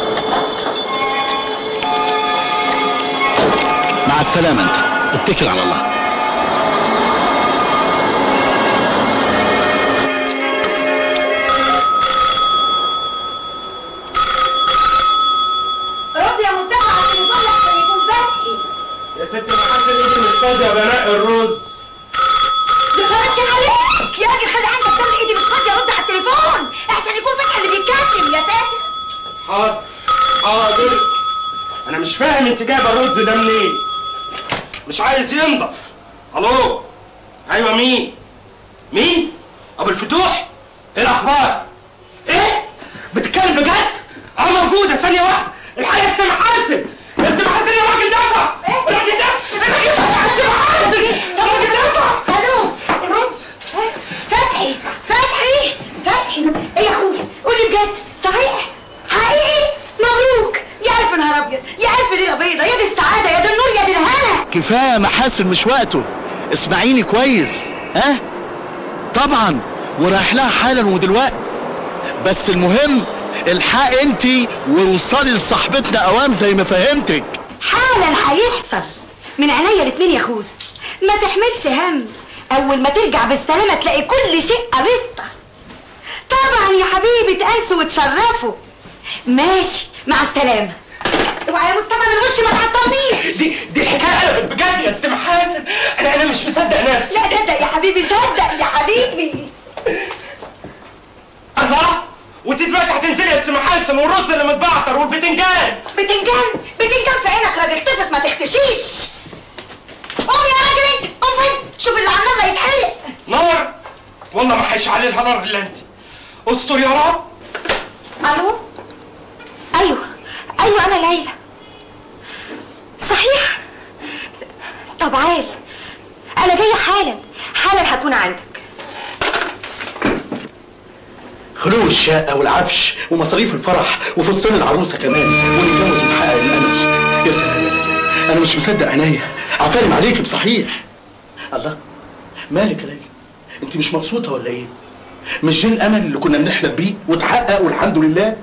مع السلامة انت، اتكل على الله. رد يا مصطفى على التليفون لحسن يكون فتحي. يا ست محسن ايدي مش فاضيه بنقي الرز. يا فرج عليك يا راجل، خلي عندك دم، ايدي مش فاضيه، رد على التليفون احسن يكون فتحي اللي بيتكلم. يا ساتر. حاضر حاضر. انا مش فاهم انت جايبه الرز ده منين؟ مش عايز ينضف. الو. ايوه مين؟ مين؟ ابو الفتوح؟ ايه الاخبار؟ ايه؟ بتتكلم بجد؟ اه موجوده. ثانيه واحده. الحقيقه يا سامح حسن، يا سامح حسن يا راجل دفع. الراجل دفع. الراجل دفع. سامح حسن. الراجل دفع. الو. الرز. فتحي فتحي فتحي. ايه يا اخويا؟ قول لي بجد، صحيح؟ حقيقي؟ مبروك. يا الف نهار ابيض، يا الف ليله بيضه، يا دي السعاده، يا دي النور، يا دي الهنا. كفايه محاسن، مش وقته. اسمعيني كويس، ها؟ طبعا ورايح لها حالا ودلوقتي، بس المهم الحق انت ووصلي لصاحبتنا اوام زي ما فهمتك. حالا هيحصل من عينيا الاتنين يا اخويا، ما تحملش هم، اول ما ترجع بالسلامه تلاقي كل شيء قبسطه. طبعا يا حبيبي تأنسوا وتشرفوا. ماشي، مع السلامه. اوعى يا مصطفى من وشي، ما تعطلنيش. دي دي الحكايه قلبت بجد يا استاذ حاسن. انا انا مش مصدق نفسي. لا صدق يا حبيبي، صدق يا حبيبي. الله، وانت دلوقتي هتنزلي يا استاذ حاسن والرز اللي متبعتر والبتنجان. بتنجان؟ بتنجان في عينك راجل، تفس ما تختشيش. قوم يا راجل، قوم فز، شوف اللي على النار لا يتحرق. نار؟ والله ما هيشعل لها نار الا انت. استر يا رب. الو. ايوه ايوه انا ليلى. صحيح؟ طب عال، انا جايه حالا حالا، هكون عندك. خلو الشقه والعفش ومصاريف الفرح وفستان العروسه كمان ونتجوز ونحقق الامل. يا سلام يا ليلى، انا مش مصدق عينيا، عفارم عليكي بصحيح. الله، مالك يا ليلى؟ انت مش مبسوطه ولا ايه؟ مش ده الامل اللي كنا بنحلم بيه واتحقق والحمد لله؟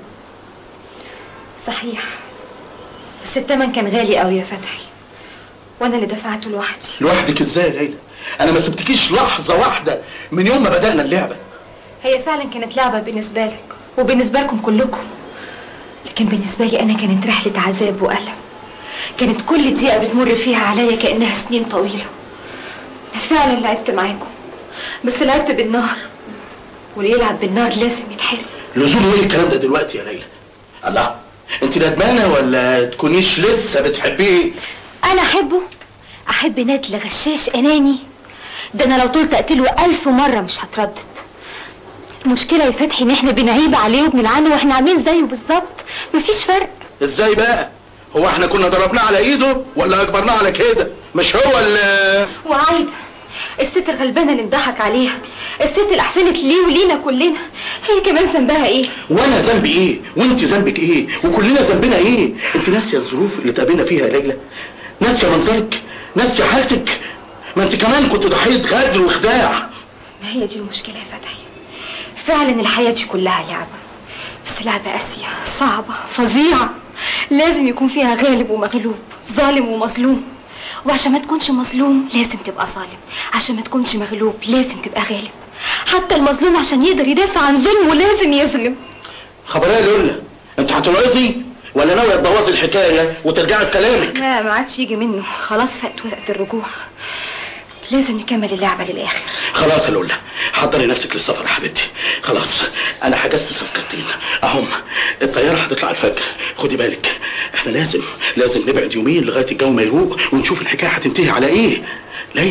صحيح، بس الثمن كان غالي قوي يا فتحي، وانا اللي دفعته لوحدي. لوحدك ازاي يا ليلى؟ انا ما سبتكيش لحظه واحده من يوم ما بدانا اللعبه. هي فعلا كانت لعبه بالنسبه لك وبالنسبه لكم كلكم، لكن بالنسبه لي انا كانت رحله عذاب والم. كانت كل دقيقه بتمر فيها عليا كانها سنين طويله. انا فعلا لعبت معاكم، بس لعبت بالنار، واللي يلعب بالنار لازم يتحرق. لزوم ايه الكلام ده دلوقتي يا ليلى؟ الله، انت ندمانه ولا تكونيش لسه بتحبيه؟ انا احبه؟ احب ندل غشاش اناني؟ ده انا لو طلت اقتله الف مره مش هتردد. المشكله يا فتحي ان احنا بنعيب عليه وبنلعنه واحنا عاملين زيه بالظبط، مفيش فرق. ازاي بقى؟ هو احنا كنا ضربناه على ايده ولا اجبرناه على كده؟ مش هو اللي وعايده الست الغلبانه اللي انضحك عليها، الست اللي احسنت ليه ولينا كلنا، هي كمان ذنبها ايه؟ وانا ذنبي ايه؟ وانت ذنبك ايه؟ وكلنا ذنبنا ايه؟ انت ناسيه الظروف اللي تقابلنا فيها يا ليلى؟ ناسيه منظرك؟ ناسيه حالتك؟ ما انت كمان كنت ضحيه غدر وخداع. ما هي دي المشكله يا فتحي، فعلا الحياه دي كلها لعبه، بس لعبه قاسيه صعبه فظيعه، لازم يكون فيها غالب ومغلوب، ظالم ومظلوم، وعشان ما تكونش مظلوم لازم تبقى ظالم، عشان ما تكونش مغلوب لازم تبقى غالب، حتى المظلوم عشان يقدر يدافع عن ظلمه لازم يظلم. خبريه يا لولا، انت هتوعظي ولا ناويه تبوظي الحكايه وترجعي في كلامك؟ لا ما عادش يجي منه، خلاص فات وقت الرجوع، لازم نكمل اللعبه للاخر. خلاص يا لولا، حضري نفسك للسفر يا حبيبتي، خلاص انا حجزت تذكرتين اهم، الطياره هتطلع الفجر، خدي بالك احنا لازم لازم نبعد يومين لغايه الجو ما يروق ونشوف الحكايه هتنتهي على ايه. ليلى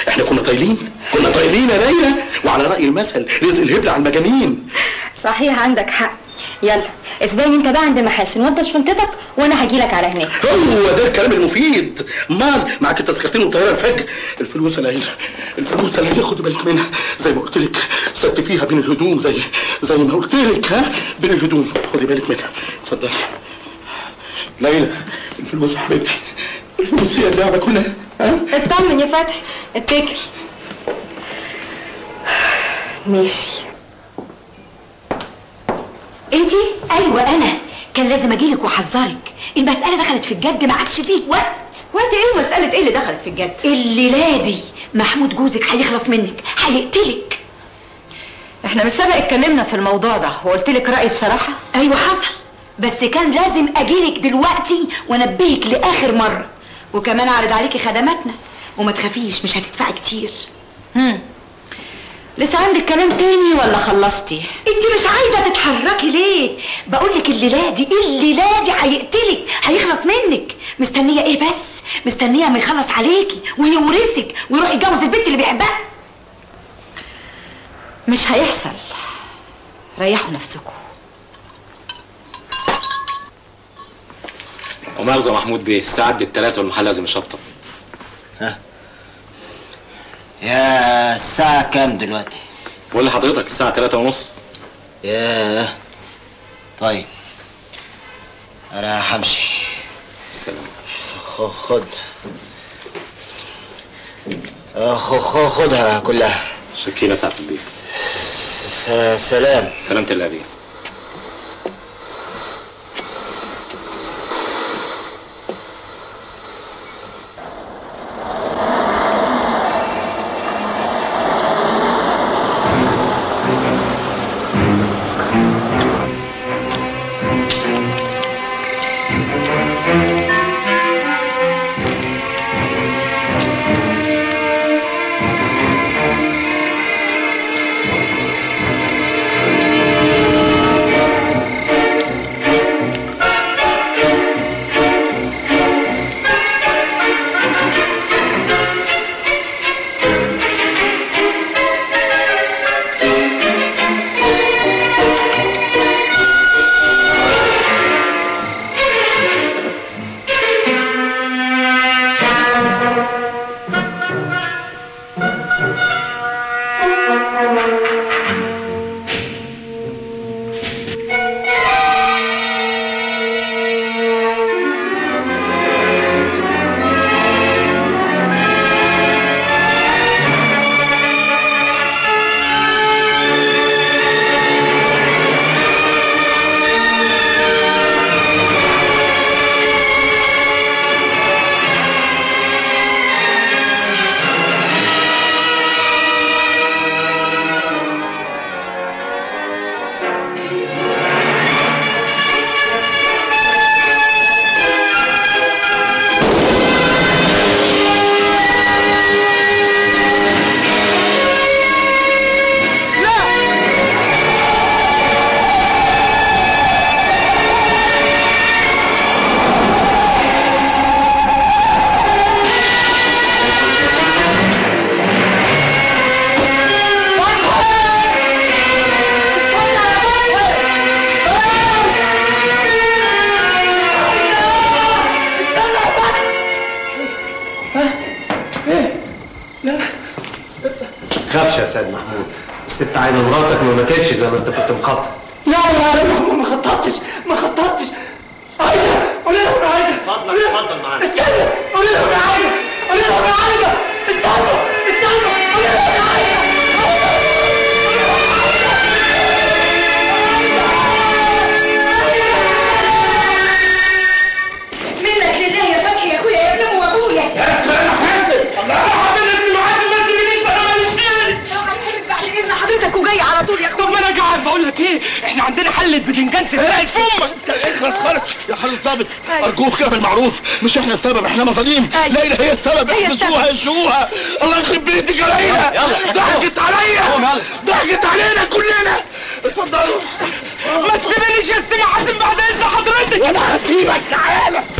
احنا كنا طايلين كنا طايلين يا ليلى، وعلى راي المثل رزق الهبل على المجانين. صحيح عندك حق. يلا اسبقني انت بقى عند محاسن وانت شنطتك وانا هجيلك على هناك. هو ده الكلام المفيد. امال معاك التذكرتين والطياره الفجر. الفلوس يا ليلى، الفلوس يا ليلى خدي بالك منها زي ما قلت لك، سبت فيها بين الهدوم زي زي ما قلت لك، ها بين الهدوم، خدي بالك منها. اتفضلي ليلى، الفلوس يا حبيبتي، الفلوس هي اللعبه كلها. ها اطمن يا فتحي، اتكل. ماشي. انتي؟ ايوه انا، كان لازم اجيلك واحذرك، المساله دخلت في الجد، ما عادش فيه وقت. وقت ايه ومساله ايه اللي دخلت في الجد؟ الليله دي محمود جوزك هيخلص منك، هيقتلك. احنا مش سبق اتكلمنا في الموضوع ده وقلت لك رايي بصراحه؟ ايوه حصل، بس كان لازم اجيلك دلوقتي وانبهك لاخر مره، وكمان اعرض عليكي خدماتنا، وما تخافيش مش هتدفعي كتير. امم لسه عندك كلام تاني ولا خلصتي؟ انت مش عايزه تتحركي ليه؟ بقولك الليله دي الليله دي هيقتلك، هيخلص منك. مستنيه ايه بس؟ مستنيه ما يخلص عليكي ويورثك ويروح يتجوز البنت اللي بيحبها. مش هيحصل، ريحوا نفسكم. ومؤاخذة محمود بيه، الساعة عدت تلاتة والمحل لازم يشطب. ها يا الساعة كام دلوقتي؟ بقول لحضرتك الساعة تلاتة ونص. ياه طيب أنا همشي. السلام. خد خد خدها كلها. شكينا ساعة البيت. سلام. سلامة الله بيه. تخافش يا سيد محمود، الست عايده مراتك ما ماتتش زي ما انت كنت مخطط. لا لا لا ما خططتش ما خططتش. عايده قولي لهم يا عايده. اتفضل اتفضل معايا. استنى قولي لهم يا عايده قولي لهم يا عايده. استنوا استنوا قولي لهم يا عايده. منك لله يا فتحي يا اخويا يا ابن ام وابويا. يا سلام حاسب الله يرحم الناس معاك ما تجيبنيش انا ماليش فيه. بعد اذن حضرتك وجاي على طول يا اخويا. طب ما انا قاعد بقول لك ايه، احنا عندنا حله بدنجان تسرق فمك. اخلص خالص يا حل الظابط، ارجوك اعمل معروف، مش احنا السبب، احنا مظاليم. ليلى هي السبب، احبسوها يشوها. الله يخرب بيتك يا ليلى، ضحكت عليا ضحكت علينا كلنا. اتفضلوا. ما تسيبنيش يا سيما حازم بعد اذن حضرتك. وانا هسيبك، تعالى.